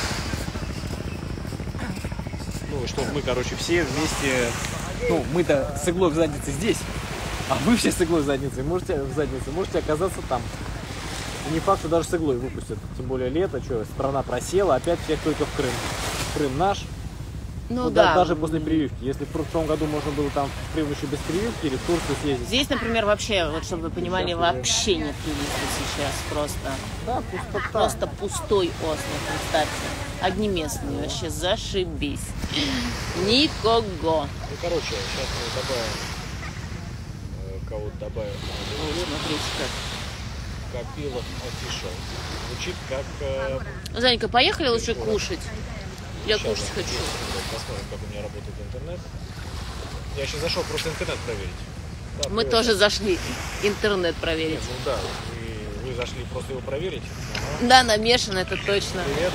Speaker 2: Ну, и чтобы мы, короче, все вместе... Ну, мы-то с иглой в заднице здесь, а вы все с иглой в заднице можете, в заднице можете оказаться там. И не факт, что даже с иглой выпустят. Тем более лето, что, страна просела, опять всех только в Крым. Крым наш.
Speaker 1: Ну,
Speaker 2: Ну,
Speaker 1: да.
Speaker 2: Даже после прививки. Если в прошлом году можно было там в Крым еще без прививки или в Турцию съездить.
Speaker 1: Здесь, например, вообще, вот чтобы вы понимали, вообще нет туристов сейчас. Просто,
Speaker 2: Да, пустота.
Speaker 1: просто пустой остров, представьте. Одни местные, вообще зашибись. Никого.
Speaker 2: Ну, короче, сейчас мы добавим, э, кого-то добавим.
Speaker 1: Вот, смотрите как.
Speaker 2: Копилов Official. Звучит как... Э,
Speaker 1: Занька, поехали лучше
Speaker 2: Прикольно.
Speaker 1: кушать. Я
Speaker 2: сейчас
Speaker 1: кушать
Speaker 2: я-
Speaker 1: хочу.
Speaker 2: Посмотрим, как у меня работает интернет. Я сейчас зашел просто интернет проверить. Да,
Speaker 1: Мы
Speaker 2: привет.
Speaker 1: тоже зашли интернет проверить.
Speaker 2: Нет, ну да, вы, вы зашли просто его проверить. Ага.
Speaker 1: Да, намешано, это точно.
Speaker 2: Привет.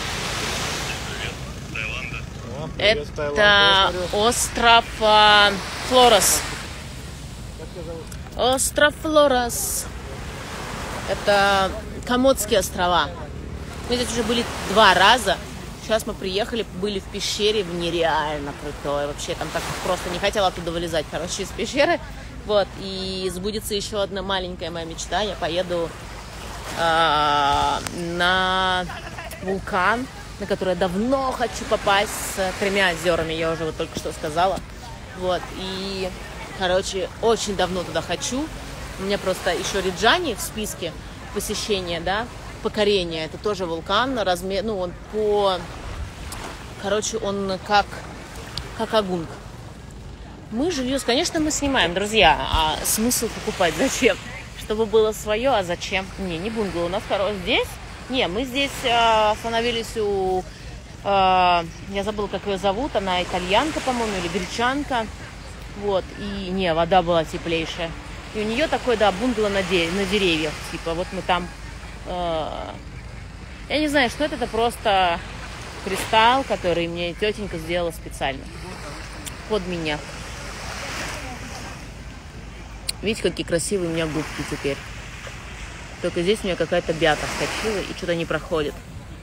Speaker 2: А, привет, Таиланд. Я
Speaker 1: Это
Speaker 2: смотрю.
Speaker 1: остров а, Флорес.
Speaker 2: Как тебя зовут?
Speaker 1: Остров Флорес. Это Комодские острова. Мы здесь уже были два раза. Сейчас мы приехали, были в пещере, в нереально крутой. Вообще там так просто не хотела оттуда вылезать, короче, из пещеры. Вот, и сбудется еще одна маленькая моя мечта. Я поеду а, на вулкан, на который я давно хочу попасть, с тремя озерами, я уже вот только что сказала. Вот, и, короче, очень давно туда хочу. У меня просто еще Риджани в списке посещения, да, покорения. Это тоже вулкан, размер, ну, он по, короче, он как, как Агунг. Мы жилье, конечно, мы снимаем, друзья, а смысл покупать зачем? Чтобы было свое, а зачем? Не, не бунгало, у нас, короче, здесь, не, мы здесь э, остановились у, э, я забыла, как ее зовут, она итальянка, по-моему, или гречанка, вот, и, не, вода была теплейшая. И у нее такой, да, бунгало на, де- на деревьях. Типа, вот мы там... Э, я не знаю, что это. Это просто кристалл, который мне тетенька сделала специально. Под меня. Видите, какие красивые у меня губки теперь. Только здесь у меня какая-то бята вскочила и что-то не проходит.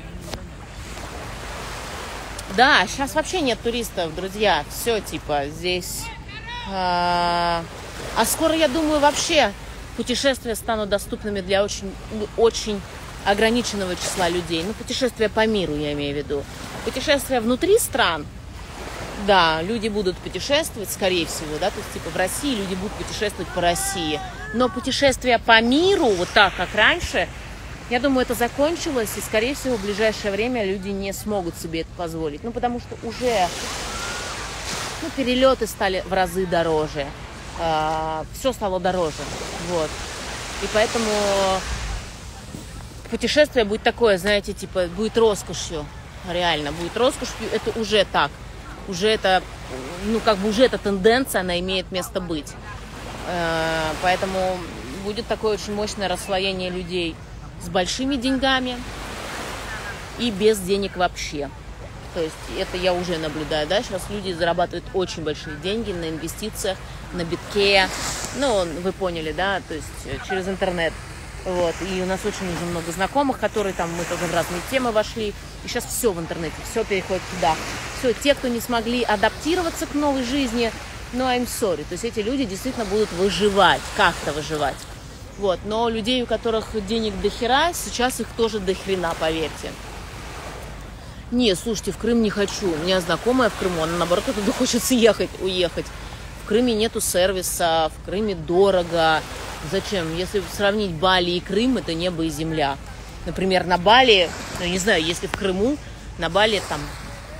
Speaker 1: Да, сейчас вообще нет туристов, друзья. Все, типа, здесь... Э, А скоро, я думаю, вообще путешествия станут доступными для очень, очень ограниченного числа людей. Ну, путешествия по миру, я имею в виду. Путешествия внутри стран, да, люди будут путешествовать, скорее всего, да, то есть, типа, в России люди будут путешествовать по России. Но путешествия по миру, вот так, как раньше, я думаю, это закончилось, и, скорее всего, в ближайшее время люди не смогут себе это позволить. Ну, потому что уже, ну, перелеты стали в разы дороже. Все стало дороже, вот, и поэтому путешествие будет такое, знаете, типа, будет роскошью, реально, будет роскошью, это уже так, уже это, ну, как бы уже эта тенденция, она имеет место быть, поэтому будет такое очень мощное расслоение людей с большими деньгами и без денег вообще. То есть это я уже наблюдаю, да, сейчас люди зарабатывают очень большие деньги на инвестициях, на битке, ну, вы поняли, да, то есть через интернет, вот, и у нас очень уже много знакомых, которые там, мы тоже в разные темы вошли, и сейчас все в интернете, все переходит туда, все, те, кто не смогли адаптироваться к новой жизни, ну, I'm sorry, то есть эти люди действительно будут выживать, как-то выживать, вот, но людей, у которых денег до хера, сейчас их тоже до хрена, поверьте. Не, слушайте, в Крым не хочу. У меня знакомая в Крыму, она наоборот оттуда хочет съехать, уехать. В Крыме нету сервиса, в Крыме дорого. Зачем? Если сравнить Бали и Крым, это небо и земля. Например, на Бали, ну не знаю, если в Крыму, на Бали там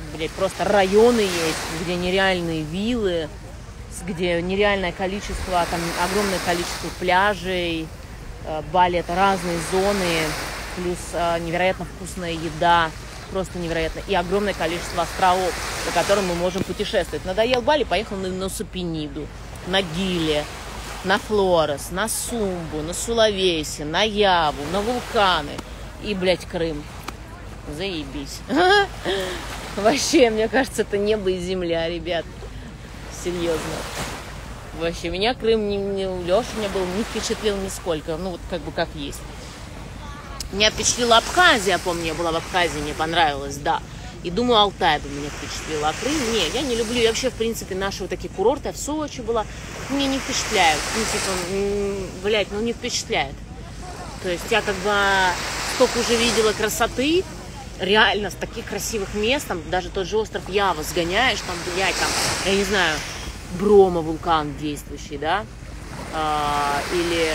Speaker 1: блядь, просто районы есть, где нереальные виллы, где нереальное количество, там огромное количество пляжей. Бали — это разные зоны, плюс невероятно вкусная еда, просто невероятно, и огромное количество островов, по которым мы можем путешествовать. Надоел Бали, поехал на Нусу Пениду, на Гиле, на Флорес, на Сумбу, на Сулавеси, на Яву, на вулканы и, блядь, Крым. Заебись. Вообще, мне кажется, это небо и земля, ребят. Серьезно. Вообще, меня Крым, не, не, Леша меня был не впечатлил нисколько. Ну, вот как бы как есть. Меня впечатлила Абхазия, я помню, я была в Абхазии, мне понравилось, да. И думаю, Алтай бы меня впечатлила. А Крым, не, я не люблю. Я вообще, в принципе, наши вот такие курорты, я в Сочи была, мне не впечатляют. Ну, типа, блядь, ну не впечатляет. То есть я как бы столько уже видела красоты, реально, с таких красивых мест, там даже тот же остров Ява сгоняешь, там, блядь, там, я не знаю, Брома вулкан действующий, да, а, или,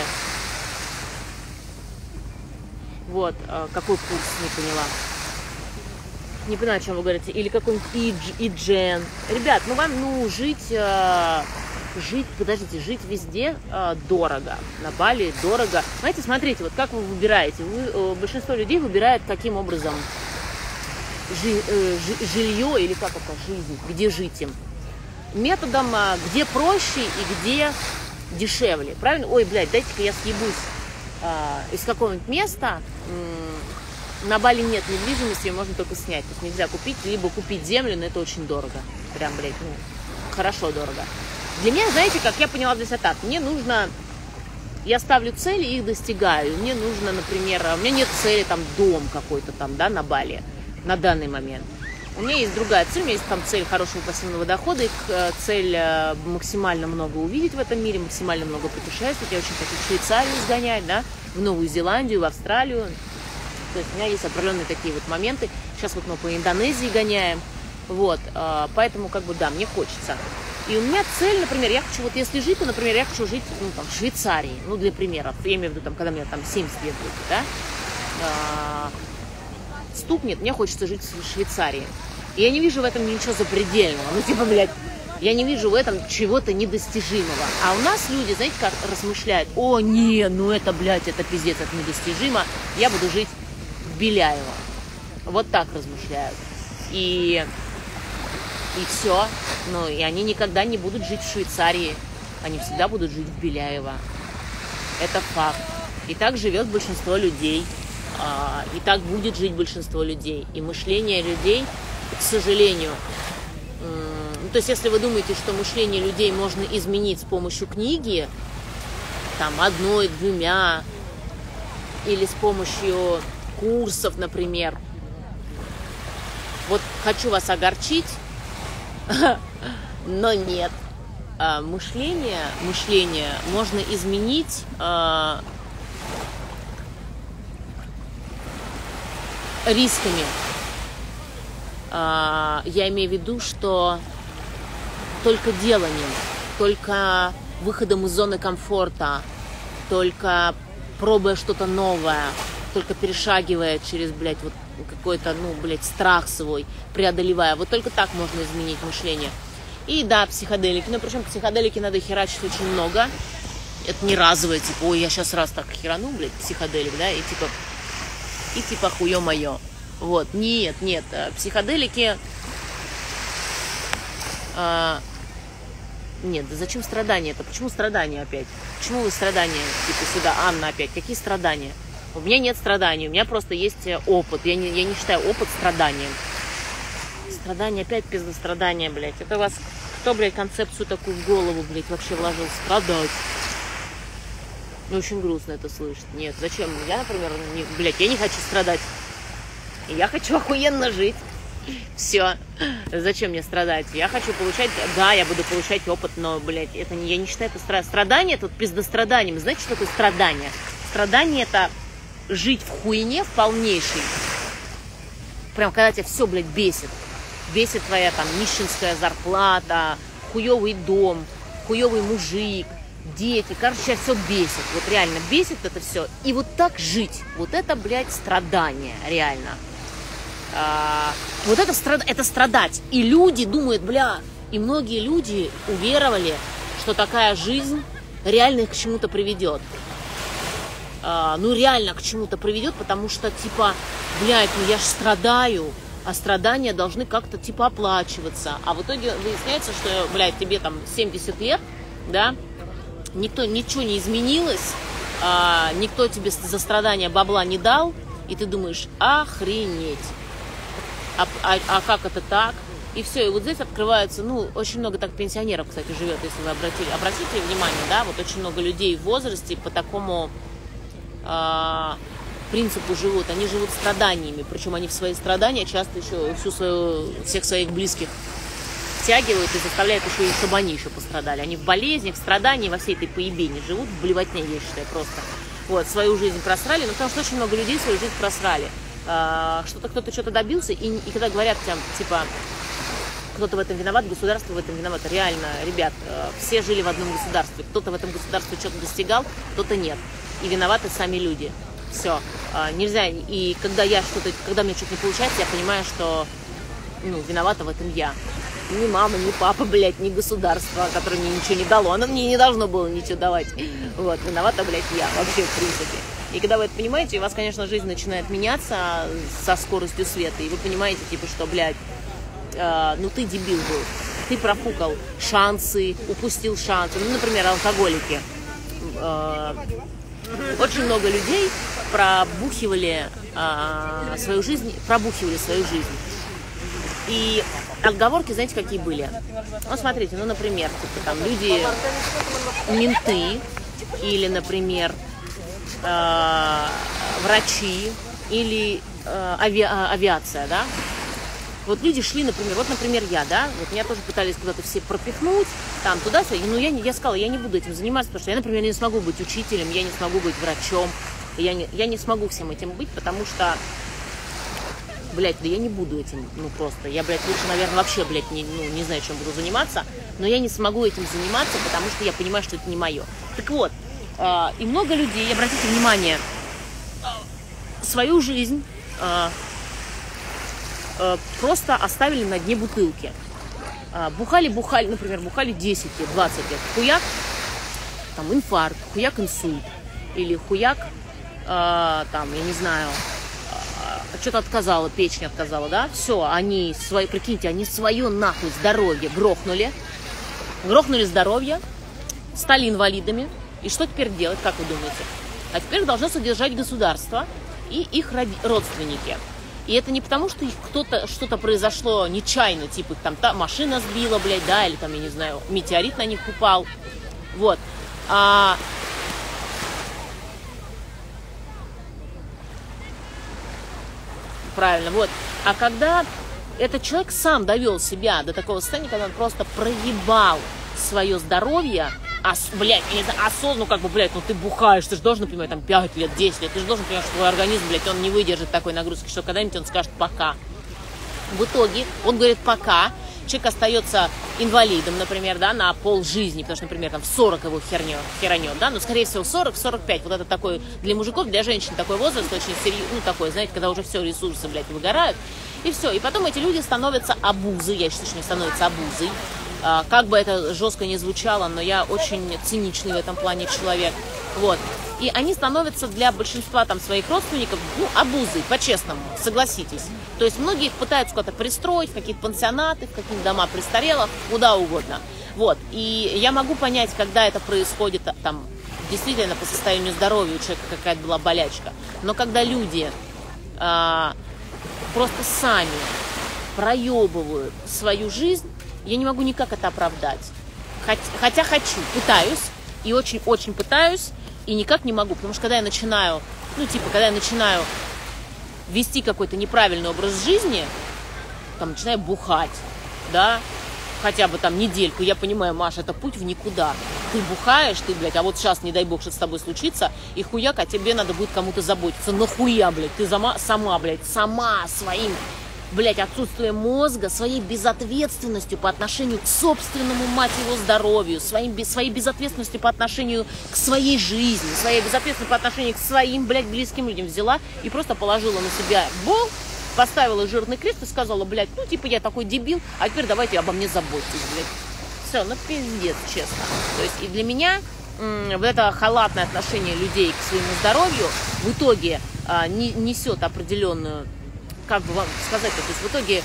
Speaker 1: вот, а, какой курс, не поняла, не понимаю, о чем вы говорите, или какой-нибудь Идж, Иджен. Ребят, ну вам, ну, жить, а, жить, подождите, жить везде а, дорого, на Бали дорого. Знаете, смотрите, вот как вы выбираете, вы, большинство людей выбирает каким образом жи, э, жи, жилье, или как это, жизнь, где жить им. Методом, где проще и где дешевле. Правильно? Ой, блядь, дайте-ка я съебусь а, из какого-нибудь места. На Бали нет недвижимости, ее можно только снять. То есть нельзя купить, либо купить землю, но это очень дорого. Прям, блядь, ну, хорошо дорого. Для меня, знаете, как я поняла для себя, мне нужно... Я ставлю цели и их достигаю. Мне нужно, например, у меня нет цели, там, дом какой-то там, да, на Бали на данный момент. У меня есть другая цель, у меня есть там цель хорошего пассивного дохода, и цель максимально много увидеть в этом мире, максимально много путешествовать. Я очень хочу в Швейцарию сгонять, да, в Новую Зеландию, в Австралию. То есть у меня есть определенные такие вот моменты. Сейчас вот мы по Индонезии гоняем. Вот, поэтому как бы да, мне хочется. И у меня цель, например, я хочу, вот если жить, то, например, я хочу жить, ну, там, в Швейцарии, ну, для примера. Я имею в виду, там, когда мне там семьдесят лет будет, да. Стукнет, мне хочется жить в Швейцарии. И я не вижу в этом ничего запредельного. Ну, типа, блядь, я не вижу в этом чего-то недостижимого. А у нас люди, знаете, как размышляют: о, не, ну это, блядь, это пиздец, это недостижимо. Я буду жить в Беляево. Вот так размышляют. И, и все. Ну, и они никогда не будут жить в Швейцарии. Они всегда будут жить в Беляево. Это факт. И так живет большинство людей. И так будет жить большинство людей. И мышление людей, к сожалению, ну, то есть если вы думаете, что мышление людей можно изменить с помощью книги, там, одной, двумя, или с помощью курсов, например, вот хочу вас огорчить, но нет. Мышление, мышление можно изменить рисками. Я имею в виду, что только деланием, только выходом из зоны комфорта, только пробуя что-то новое, только перешагивая через, блядь, вот какой-то, ну, блядь, страх свой, преодолевая. Вот только так можно изменить мышление. И да, психоделики. Но причем психоделики надо херачить очень много. Это не разовое, типа, ой, я сейчас раз так херану, блядь, психоделик, да, и типа... И типа хуё моё. Вот. Нет, нет. Психоделики... А, нет, да зачем страдания-то? Почему страдания опять? Почему вы страдания, типа, сюда, Анна, опять? Какие страдания? У меня нет страданий, у меня просто есть опыт. Я не, я не считаю опыт страданием. Страдания, опять пиздострадания, блядь. Это у вас кто, блядь, концепцию такую в голову, блядь, вообще вложил? Страдать. Мне очень грустно это слышать. Нет, зачем? Я, например, не, блядь, я не хочу страдать. Я хочу охуенно жить. Все. Зачем мне страдать? Я хочу получать... Да, я буду получать опыт, но, блядь, это не, я не считаю это страдание. Страдание — это пиздостраданием. Знаете, что такое страдание? Страдание — это жить в хуйне в полнейшей. Прям когда тебя все, блядь, бесит. Бесит твоя там нищенская зарплата, хуёвый дом, хуёвый мужик, дети. Короче, тебя все бесит. Вот реально бесит это все. И вот так жить. Вот это, блядь, страдание. Реально. А, вот это, страд... это страдать. И люди думают, бля, и многие люди уверовали, что такая жизнь реально их к чему-то приведет. А, ну реально к чему-то приведет, потому что типа, блядь, ну я ж страдаю, а страдания должны как-то типа оплачиваться. А в итоге выясняется, что, блядь, тебе там семьдесят лет, да, никто, ничего не изменилось, а, никто тебе за страдания бабла не дал, и ты думаешь, охренеть, а, а, а как это так? И все, и вот здесь открывается, ну, очень много так пенсионеров, кстати, живет, если вы обратили, обратите внимание, да, вот очень много людей в возрасте по такому а, принципу живут, они живут страданиями, причем они в свои страдания часто еще всю свою, всех своих близких втягивают и заставляют еще и, чтобы они еще пострадали. Они в болезнях, в страдании, во всей этой поебени живут, в блевотне, я считаю, просто. Вот, свою жизнь просрали, ну, потому что очень много людей свою жизнь просрали. А, что-то кто-то что-то добился, и, и когда говорят там, типа, кто-то в этом виноват, государство в этом виновато. Реально, ребят, все жили в одном государстве. Кто-то в этом государстве что-то достигал, кто-то нет. И виноваты сами люди. Все. Нельзя. И когда я что-то, когда мне что-то не получается, я понимаю, что ну, виновата в этом я. Ни мама, ни папа, блядь, ни государство, которое мне ничего не дало. Оно мне не должно было ничего давать. Вот, виновата, блядь, я вообще, в принципе. И когда вы это понимаете, у вас, конечно, жизнь начинает меняться со скоростью света. И вы понимаете, типа, что, блядь, э, ну ты дебил был. Ты профукал шансы, упустил шансы. Ну, например, алкоголики. Э, очень много людей пробухивали э, свою жизнь, пробухивали свою жизнь. И отговорки, знаете, какие были? Ну, смотрите, ну, например, типа, там люди, менты, или, например, э, врачи, или э, ави, авиация, да? Вот люди шли, например, вот, например, я, да, вот меня тоже пытались куда-то все пропихнуть, там, туда-сюда, но я, я сказала, я не буду этим заниматься, потому что я, например, не смогу быть учителем, я не смогу быть врачом, я не, я не смогу всем этим быть, потому что, блядь, да я не буду этим, ну, просто, я, блядь, лучше, наверное, вообще, блядь, не, ну, не знаю, чем буду заниматься, но я не смогу этим заниматься, потому что я понимаю, что это не мое. Так вот, э, и много людей, обратите внимание, свою жизнь э, э, просто оставили на дне бутылки. Э, бухали, бухали, например, бухали десять лет, двадцать лет, хуяк, там, инфаркт, хуяк, инсульт, или хуяк, э, там, я не знаю, что-то отказала, печень отказала, да, все, они свои, прикиньте, они свое нахуй здоровье грохнули, грохнули здоровье, стали инвалидами, и что теперь делать, как вы думаете? А теперь должно содержать государство и их родственники. И это не потому, что их кто-то, что-то произошло нечаянно, типа их там та машина сбила, блядь, да, или там, я не знаю, метеорит на них упал, вот, а... Правильно, вот. А когда этот человек сам довел себя до такого состояния, когда он просто проебал свое здоровье, ос, блядь, я не знаю, осознанно, ну как бы, блядь, ну ты бухаешь, ты же должен понимать, там, пять лет, десять лет, ты же должен понимать, что твой организм, блядь, он не выдержит такой нагрузки, что когда-нибудь он скажет «пока». В итоге он говорит «пока», человек остается инвалидом, например, да, на пол жизни, потому что, например, там в сорок его хернет, херанет, да, но, скорее всего, в сорок сорок пять, вот это такой, для мужиков, для женщин такой возраст очень серьезный, ну, такой, знаете, когда уже все, ресурсы, блядь, выгорают, и все, и потом эти люди становятся обузой, я считаю, что они становятся обузой, а, как бы это жестко не звучало, но я очень циничный в этом плане человек, вот. И они становятся для большинства там своих родственников, ну, обузой, по-честному, согласитесь. То есть многие их пытаются куда-то пристроить, в какие-то пансионаты, в какие-то дома престарелых, куда угодно. Вот. И я могу понять, когда это происходит там действительно по состоянию здоровья, у человека какая-то была болячка. Но когда люди а, просто сами проебывают свою жизнь, я не могу никак это оправдать. Хотя, хотя хочу, пытаюсь, и очень-очень пытаюсь, и никак не могу, потому что когда я начинаю, ну, типа, когда я начинаю вести какой-то неправильный образ жизни, там, начинаю бухать, да, хотя бы там недельку, я понимаю, Маша, это путь в никуда. Ты бухаешь, ты, блядь, а вот сейчас, не дай бог, что с тобой случится, и хуяк, а тебе надо будет кому-то заботиться. Нахуя, блядь, ты сама, сама, блядь, сама своим, блядь, отсутствием мозга, своей безответственностью по отношению к собственному, мать его, здоровью, своим, своей безответственностью по отношению к своей жизни, своей безответственностью по отношению к своим, блядь, близким людям взяла и просто положила на себя бол поставила жирный крест и сказала, блядь, ну, типа, я такой дебил, а теперь давайте обо мне заботьтесь, блядь. Все, ну, пиздец, честно. То есть, и для меня м- вот это халатное отношение людей к своему здоровью в итоге а, не, несет определенную, как бы вам сказать-то, то есть, в итоге...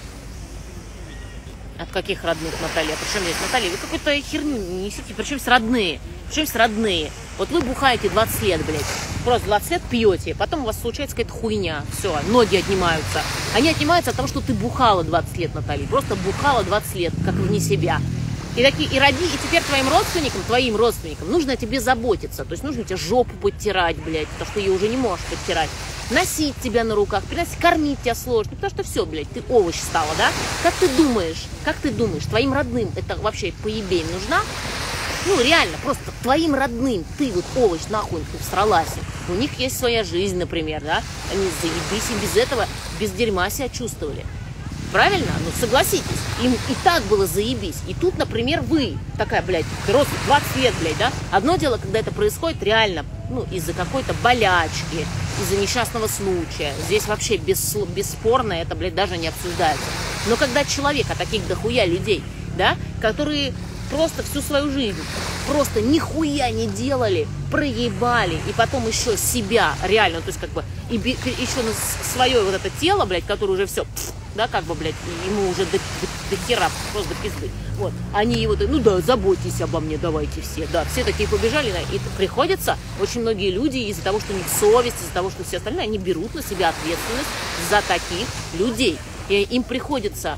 Speaker 1: От каких родных, Наталья? Причем здесь, Наталья, вы какую-то херню несите, причем здесь родные. Причем здесь родные. Вот вы бухаете двадцать лет, блядь. Просто двадцать лет пьете, потом у вас случается какая-то хуйня. Все, ноги отнимаются. Они отнимаются от того, что ты бухала двадцать лет, Наталья. Просто бухала двадцать лет, как вне себя. И такие, и роди, и теперь твоим родственникам, твоим родственникам нужно о тебе заботиться. То есть нужно тебе жопу подтирать, блядь, потому что ее уже не можешь подтирать. Носить тебя на руках, приносить, кормить тебя сложно, потому что все, блядь, ты овощ стала, да? Как ты думаешь, как ты думаешь, твоим родным это вообще поебень нужна? Ну, реально, просто твоим родным ты вот овощ нахуй ты всралась. У них есть своя жизнь, например, да? Они заебись и без этого, без дерьма себя чувствовали. Правильно? Ну, согласитесь. Им и так было заебись. И тут, например, вы, такая, блядь, рост двадцать лет, блядь, да? Одно дело, когда это происходит реально, ну, из-за какой-то болячки, из-за несчастного случая. Здесь вообще бес, бесспорно это, блядь, даже не обсуждается. Но когда человек, а таких дохуя людей, да, которые просто всю свою жизнь просто нихуя не делали, проебали, и потом еще себя реально, то есть как бы и еще на свое вот это тело, блядь, которое уже все, да, как бы, блядь, ему уже до, до, до хера, просто до пизды. Вот, они его, ну да, заботьтесь обо мне, давайте все, да, все такие побежали, и приходится, очень многие люди из-за того, что у них совесть, из-за того, что все остальные, они берут на себя ответственность за таких людей, и им приходится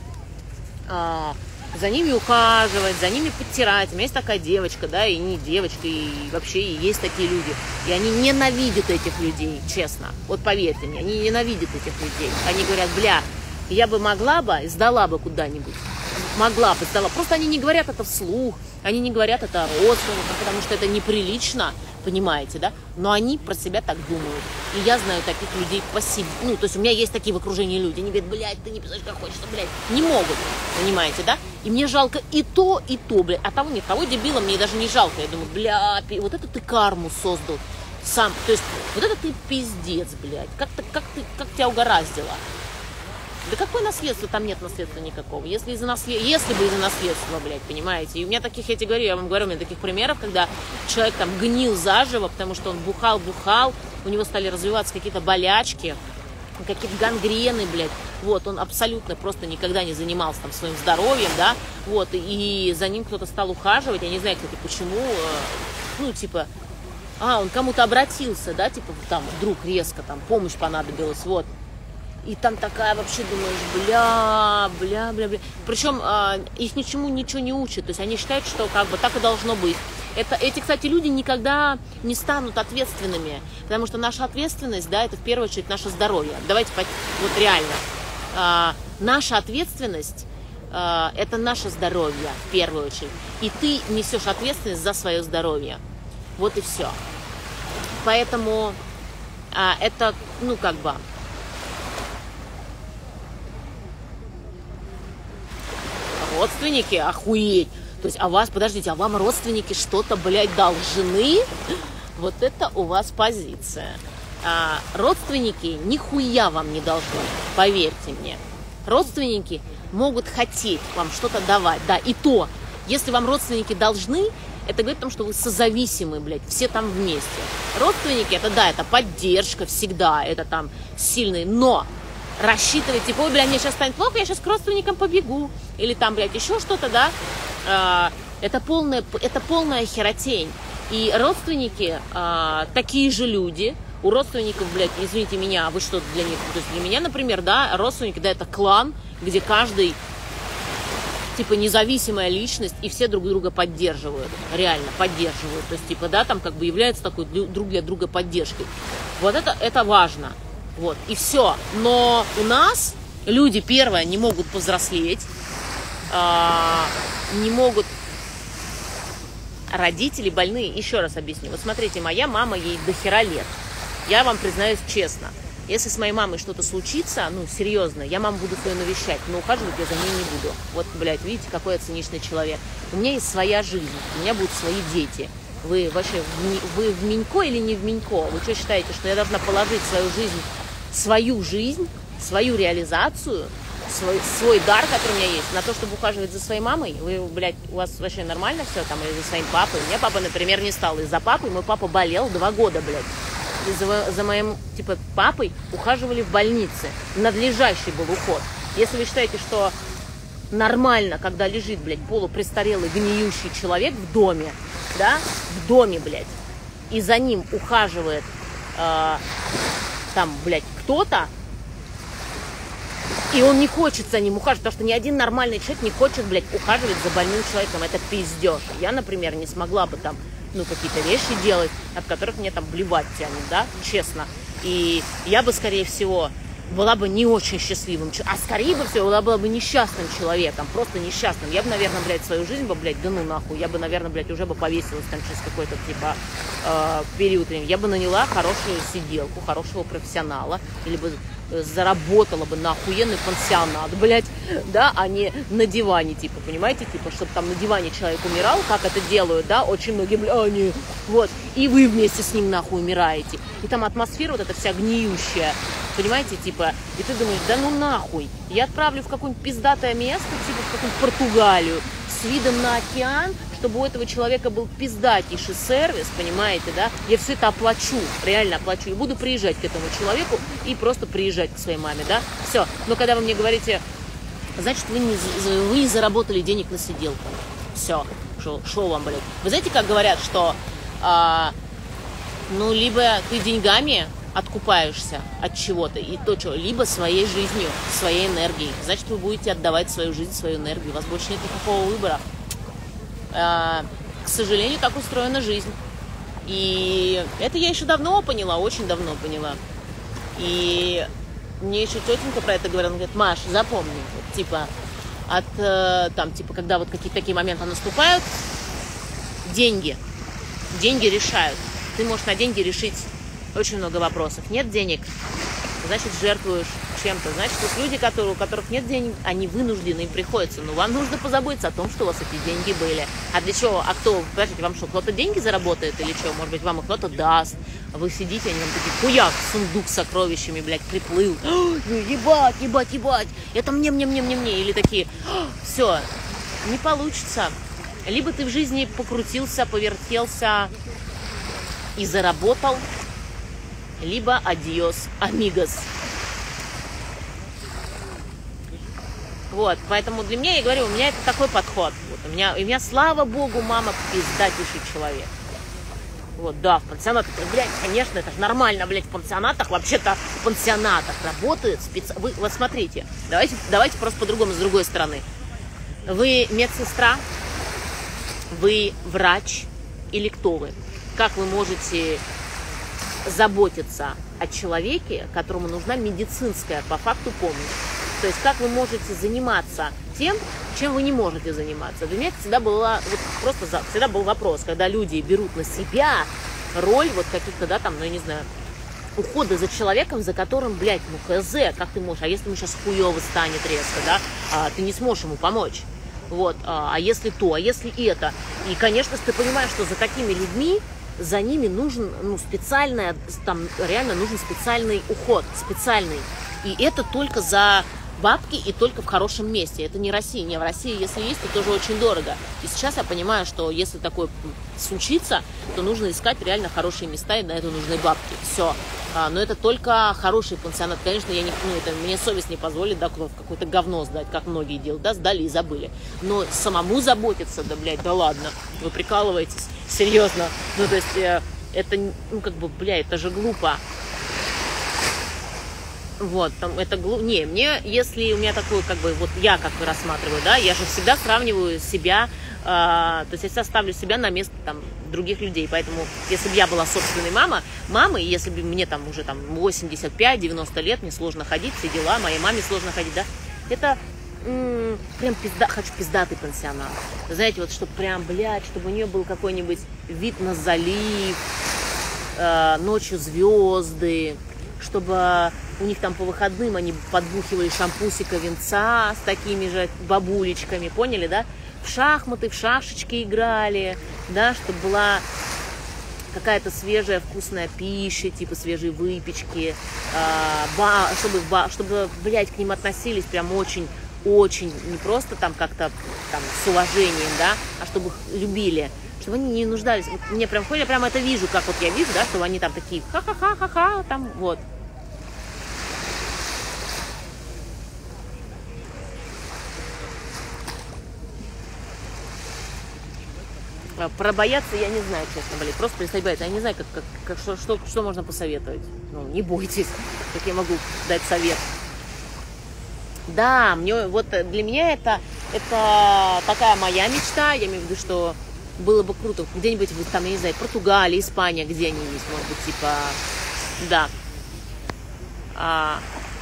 Speaker 1: а, за ними ухаживать, за ними подтирать. У меня есть такая девочка, да, и не девочка, и вообще и есть такие люди. И они ненавидят этих людей, честно. Вот поверьте мне, они ненавидят этих людей. Они говорят, бля, я бы могла бы, сдала бы куда-нибудь. Могла бы, сдала. Просто они не говорят это вслух, они не говорят это родственникам, потому что это неприлично, понимаете, да? Но они про себя так думают. И я знаю таких людей по себе. Ну, то есть у меня есть такие в окружении люди. Они говорят, блядь, ты не писаешь, как хочешь, блядь. Не могут, понимаете, да? И мне жалко и то, и то, блядь. А того нет, того дебила мне даже не жалко. Я думаю, бля, вот это ты карму создал сам. То есть вот это ты пиздец, блядь. Как, ты, как, ты, как тебя угораздило? Да какое наследство? Там нет наследства никакого. Если, из-за наслед... Если бы из-за наследства, блядь, понимаете. И у меня таких, я тебе говорю, я вам говорю, у меня таких примеров, когда человек там гнил заживо, потому что он бухал-бухал, у него стали развиваться какие-то болячки, какие-то гангрены, блядь. Вот, он абсолютно просто никогда не занимался там своим здоровьем, да, вот, и за ним кто-то стал ухаживать, я не знаю, кстати, почему, ну, типа, а, он кому-то обратился, да, типа, там, вдруг резко, там, помощь понадобилась, вот. И там такая вообще, думаешь, бля, бля, бля, бля. Причем э, их ничему ничего не учат. То есть они считают, что как бы так и должно быть. Это, эти, кстати, люди никогда не станут ответственными. Потому что наша ответственность, да, это в первую очередь наше здоровье. Давайте вот реально. Э, наша ответственность э, это наше здоровье в первую очередь. И ты несешь ответственность за свое здоровье. Вот и все. Поэтому э, это, ну, как бы... Родственники, охуеть. То есть, а вас, подождите, а вам родственники что-то, блядь, должны? Вот это у вас позиция. А родственники нихуя вам не должны, поверьте мне. Родственники могут хотеть вам что-то давать, да, и то, если вам родственники должны, это говорит о том, что вы созависимы, блядь, все там вместе. Родственники, это да, это поддержка всегда, это там сильный, но... рассчитывать, типа, ой, бля, мне сейчас станет плохо, я сейчас к родственникам побегу. Или там, блядь, еще что-то, да. А, это, полная, это полная херотень. И родственники а, такие же люди. У родственников, блядь, извините меня, вы что для них? То есть для меня, например, да, родственники, да, это клан, где каждый, типа, независимая личность, и все друг друга поддерживают. Реально поддерживают. То есть, типа, да, там как бы являются такой друг для друга поддержкой. Вот это, это важно. Вот, и все. Но у нас люди, первое, не могут повзрослеть, а, не могут... Родители больные, еще раз объясню. Вот смотрите, моя мама, ей до хера лет. Я вам признаюсь честно. Если с моей мамой что-то случится, ну, серьезно, я маму буду свою навещать, но ухаживать я за ней не буду. Вот, блядь, видите, какой я циничный человек. У меня есть своя жизнь, у меня будут свои дети. Вы вообще, вы в Минько или не в Минько? Вы что считаете, что я должна положить свою жизнь, свою жизнь, свою реализацию, свой, свой дар, который у меня есть, на то, чтобы ухаживать за своей мамой. Вы, блядь, у вас вообще нормально все там, или за своим папой? У меня папа, например, не стал из-за папы, мой папа болел два года, блядь. И за, за моим, типа, папой ухаживали в больнице. Надлежащий был уход. Если вы считаете, что нормально, когда лежит, блядь, полупрестарелый, гниющий человек в доме, да, в доме, блядь, и за ним ухаживает э, там, блядь, кто-то, и он не хочет за ним ухаживать, потому что ни один нормальный человек не хочет, блядь, ухаживать за больным человеком. Это пиздеж. Я, например, не смогла бы там, ну, какие-то вещи делать, от которых мне там блевать тянет, да, честно. И я бы, скорее всего, была бы не очень счастливым, а скорее бы всего, была, была бы несчастным человеком, просто несчастным. Я бы, наверное, блядь, свою жизнь бы, блядь, да ну нахуй, я бы, наверное, блядь, уже бы повесилась там через какой-то, типа, э, период. Я бы наняла хорошую сиделку, хорошего профессионала, или бы заработала бы на охуенный пансионат, блядь, да, а не на диване, типа, понимаете, типа, чтобы там на диване человек умирал, как это делают, да, очень многие, бля, они, вот, и вы вместе с ним нахуй умираете, и там атмосфера вот эта вся гниющая, понимаете, типа, и ты думаешь, да ну нахуй, я отправлю в какое-нибудь пиздатое место, типа, в какую-нибудь Португалию, с видом на океан, чтобы у этого человека был пиздатейший сервис, понимаете, да, я все это оплачу, реально оплачу, и буду приезжать к этому человеку и просто приезжать к своей маме, да, все. Но когда вы мне говорите, значит, вы не, вы не заработали денег на сиделку, все, шо вам, блядь. Вы знаете, как говорят, что, а, ну, либо ты деньгами откупаешься от чего-то, и то, что, либо своей жизнью, своей энергией, значит, вы будете отдавать свою жизнь, свою энергию, у вас больше нет никакого выбора. К сожалению, так устроена жизнь. И это я еще давно поняла, очень давно поняла. И мне еще тетенька про это говорила, она говорит, Маш, запомни, вот, типа, от, там, типа, когда вот какие-то такие моменты наступают, деньги, деньги решают. Ты можешь на деньги решить очень много вопросов. Нет денег, значит, жертвуешь чем-то. Значит, вот люди, которые, у которых нет денег, они вынуждены, им приходится. Но вам нужно позаботиться о том, что у вас эти деньги были. А для чего? А кто? Подождите, вам что, кто-то деньги заработает или что? Может быть, вам их кто-то даст. Вы сидите, они вам такие, хуяк, сундук с сокровищами, блядь, приплыл. Ебать, ебать, ебать. Это мне, мне, мне, мне, мне. Или такие, все, не получится. Либо ты в жизни покрутился, повертелся и заработал, либо адиос, амигос. Вот, поэтому для меня, я говорю, у меня это такой подход. Вот, у меня, у меня, слава богу, мама пиздатейший человек. Вот, да, в пансионатах, блядь, конечно, это же нормально, блядь, в пансионатах, вообще-то в пансионатах работают специ... Вы, вот смотрите, давайте, давайте просто по-другому, с другой стороны. Вы медсестра, вы врач или кто вы? Как вы можете заботиться о человеке, которому нужна медицинская по факту помощь? То есть как вы можете заниматься тем, чем вы не можете заниматься? Для меня это всегда, была, вот, просто, всегда был вопрос, когда люди берут на себя роль вот каких-то, да, там, ну, я не знаю, ухода за человеком, за которым, блядь, ну, хз, как ты можешь, а если ему сейчас хуёво станет резко, да, а, ты не сможешь ему помочь, вот, а, а если то, а если это, и, конечно, ты понимаешь, что за такими людьми, за ними нужен, ну, специальная, там, реально нужен специальный уход, специальный, и это только за бабки и только в хорошем месте. Это не Россия. Не в России, если есть, то тоже очень дорого. И сейчас я понимаю, что если такое случится, то нужно искать реально хорошие места, и на это нужны бабки. Все. А, но это только хороший пансионат. Конечно, я не, ну, это, мне совесть не позволит, да, в какое-то говно сдать, как многие делают, да, сдали и забыли. Но самому заботиться, да, блядь, да ладно. Вы прикалываетесь? Серьезно. Ну, то есть, э, это, ну, как бы, блядь, это же глупо. Вот, там, это глупо. Не, мне, если у меня такое, как бы, вот я как бы рассматриваю, да, я же всегда сравниваю себя, э, то есть я всегда ставлю себя на место, там, других людей, поэтому, если бы я была собственной мама, мамой, если бы мне там уже, там, восемьдесят пять - девяносто лет, мне сложно ходить, все дела, моей маме сложно ходить, да, это м-м, прям пизда, хочу пиздатый пансионат, знаете, вот, чтобы прям, блядь, чтобы у нее был какой-нибудь вид на залив, э, ночью звезды, чтобы у них там по выходным они подбухивали шампусика винца с такими же бабулечками, поняли, да? В шахматы, в шашечки играли, да, чтобы была какая-то свежая вкусная пища, типа свежей выпечки, а, ба, чтобы, ба, чтобы, блядь, к ним относились прям очень, очень, не просто там как-то там с уважением, да, а чтобы их любили, чтобы они не нуждались. Вот мне прям, я прям это вижу, как вот я вижу, да, чтобы они там такие ха-ха-ха-ха-ха, там вот. Про бояться я не знаю, честно, блин. Просто перестать бояться. Я не знаю, как, как, как, что, что, что можно посоветовать. Ну, не бойтесь, как я могу дать совет. Да, мне, вот для меня это, это такая моя мечта. Я имею в виду, что было бы круто где-нибудь, там, я не знаю, Португалия, Испания, где они есть, может быть, типа, да. А,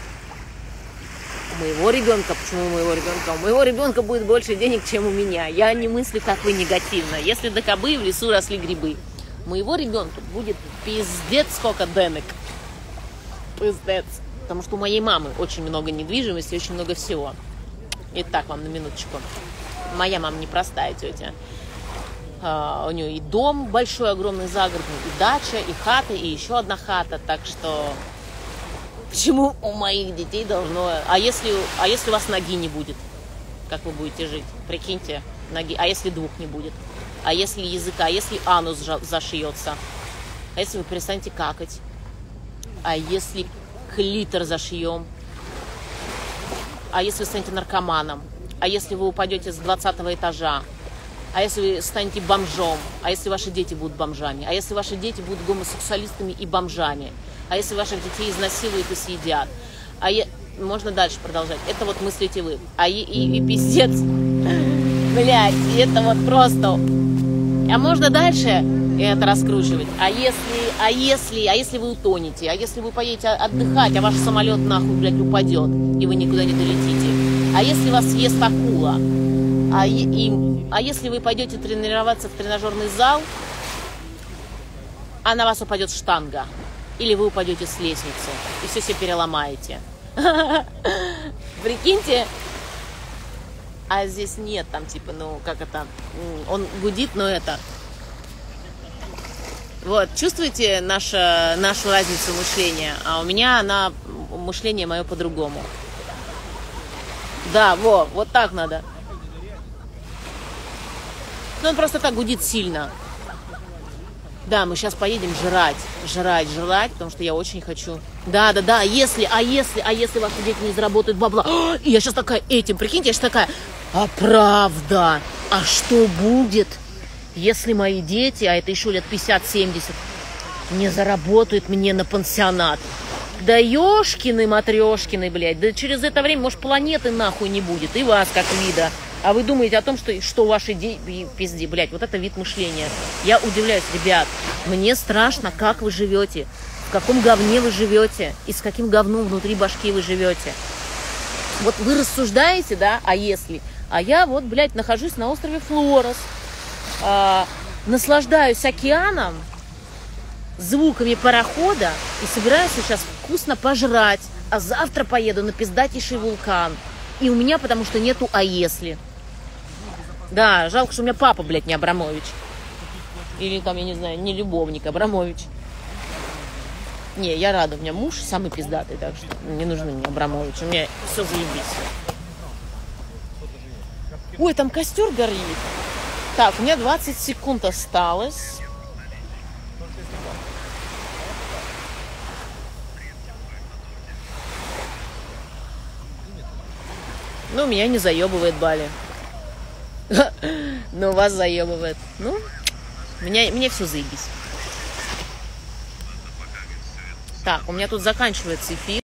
Speaker 1: у моего ребенка, почему у моего ребенка? У моего ребенка будет больше денег, чем у меня. Я не мыслю, как вы, негативно. Если до кобы в лесу росли грибы. У моего ребенка будет пиздец сколько денег. Пиздец. Потому что у моей мамы очень много недвижимости, очень много всего. Итак, вам на минуточку. Моя мама непростая тетя. Uh, у нее и дом большой, огромный, загородный, и дача, и хата, и еще одна хата. Так что почему у моих детей должно... А если, а если у вас ноги не будет? Как вы будете жить? Прикиньте, ноги. А если двух не будет? А если языка? А если анус зашьется? А если вы перестанете какать? А если клитор зашьем? А если вы станете наркоманом? А если вы упадете с двадцатого этажа? А если вы станете бомжом? А если ваши дети будут бомжами? А если ваши дети будут гомосексуалистами и бомжами? А если ваших детей изнасилуют и съедят? А я... Можно дальше продолжать. Это вот мыслите вы. А и, и, и пиздец. Блядь, это вот просто... А можно дальше это раскручивать? А если, а если, а если вы утонете? А если вы поедете отдыхать, а ваш самолет нахуй, блядь, упадет, и вы никуда не долетите? А если вас съест акула? А, и, и, а если вы пойдете тренироваться в тренажерный зал, а на вас упадет штанга? Или вы упадете с лестницы и все себе переломаете? Прикиньте. А здесь нет, там типа, ну, как это, он гудит, но это... Вот, чувствуете нашу, нашу разницу мышления? А у меня она, мышление мое по-другому. Да, во, вот так надо. Ну, он просто так гудит сильно. Да, мы сейчас поедем жрать, жрать, жрать, потому что я очень хочу. Да, да, да, если, а если, а если ваши дети не заработают бабла? О, и я сейчас такая этим, прикиньте, я сейчас такая, а правда, а что будет, если мои дети, а это еще лет пятьдесят-семьдесят, не заработают мне на пансионат? Да ешкины, матрешкины, блядь, да через это время, может, планеты нахуй не будет, и вас как вида. А вы думаете о том, что, что ваши дети, пизди, блядь, вот это вид мышления. Я удивляюсь, ребят, мне страшно, как вы живете, в каком говне вы живете, и с каким говном внутри башки вы живете. Вот вы рассуждаете, да, а если? А я вот, блядь, нахожусь на острове Флорес, э, наслаждаюсь океаном, звуками парохода и собираюсь сейчас вкусно пожрать, а завтра поеду на пиздатейший вулкан. И у меня потому что нету «а если». Да, жалко, что у меня папа, блядь, не Абрамович. Или там, я не знаю, не любовник Абрамович. Не, я рада, у меня муж самый пиздатый, так что не нужны мне Абрамович. У меня все заебись. Ой, там костер горит. Так, у меня двадцать секунд осталось. Ну, меня не заебывает Бали. Но вас заебывает. Ну, меня, мне все заебись. Так, у меня тут заканчивается эфир.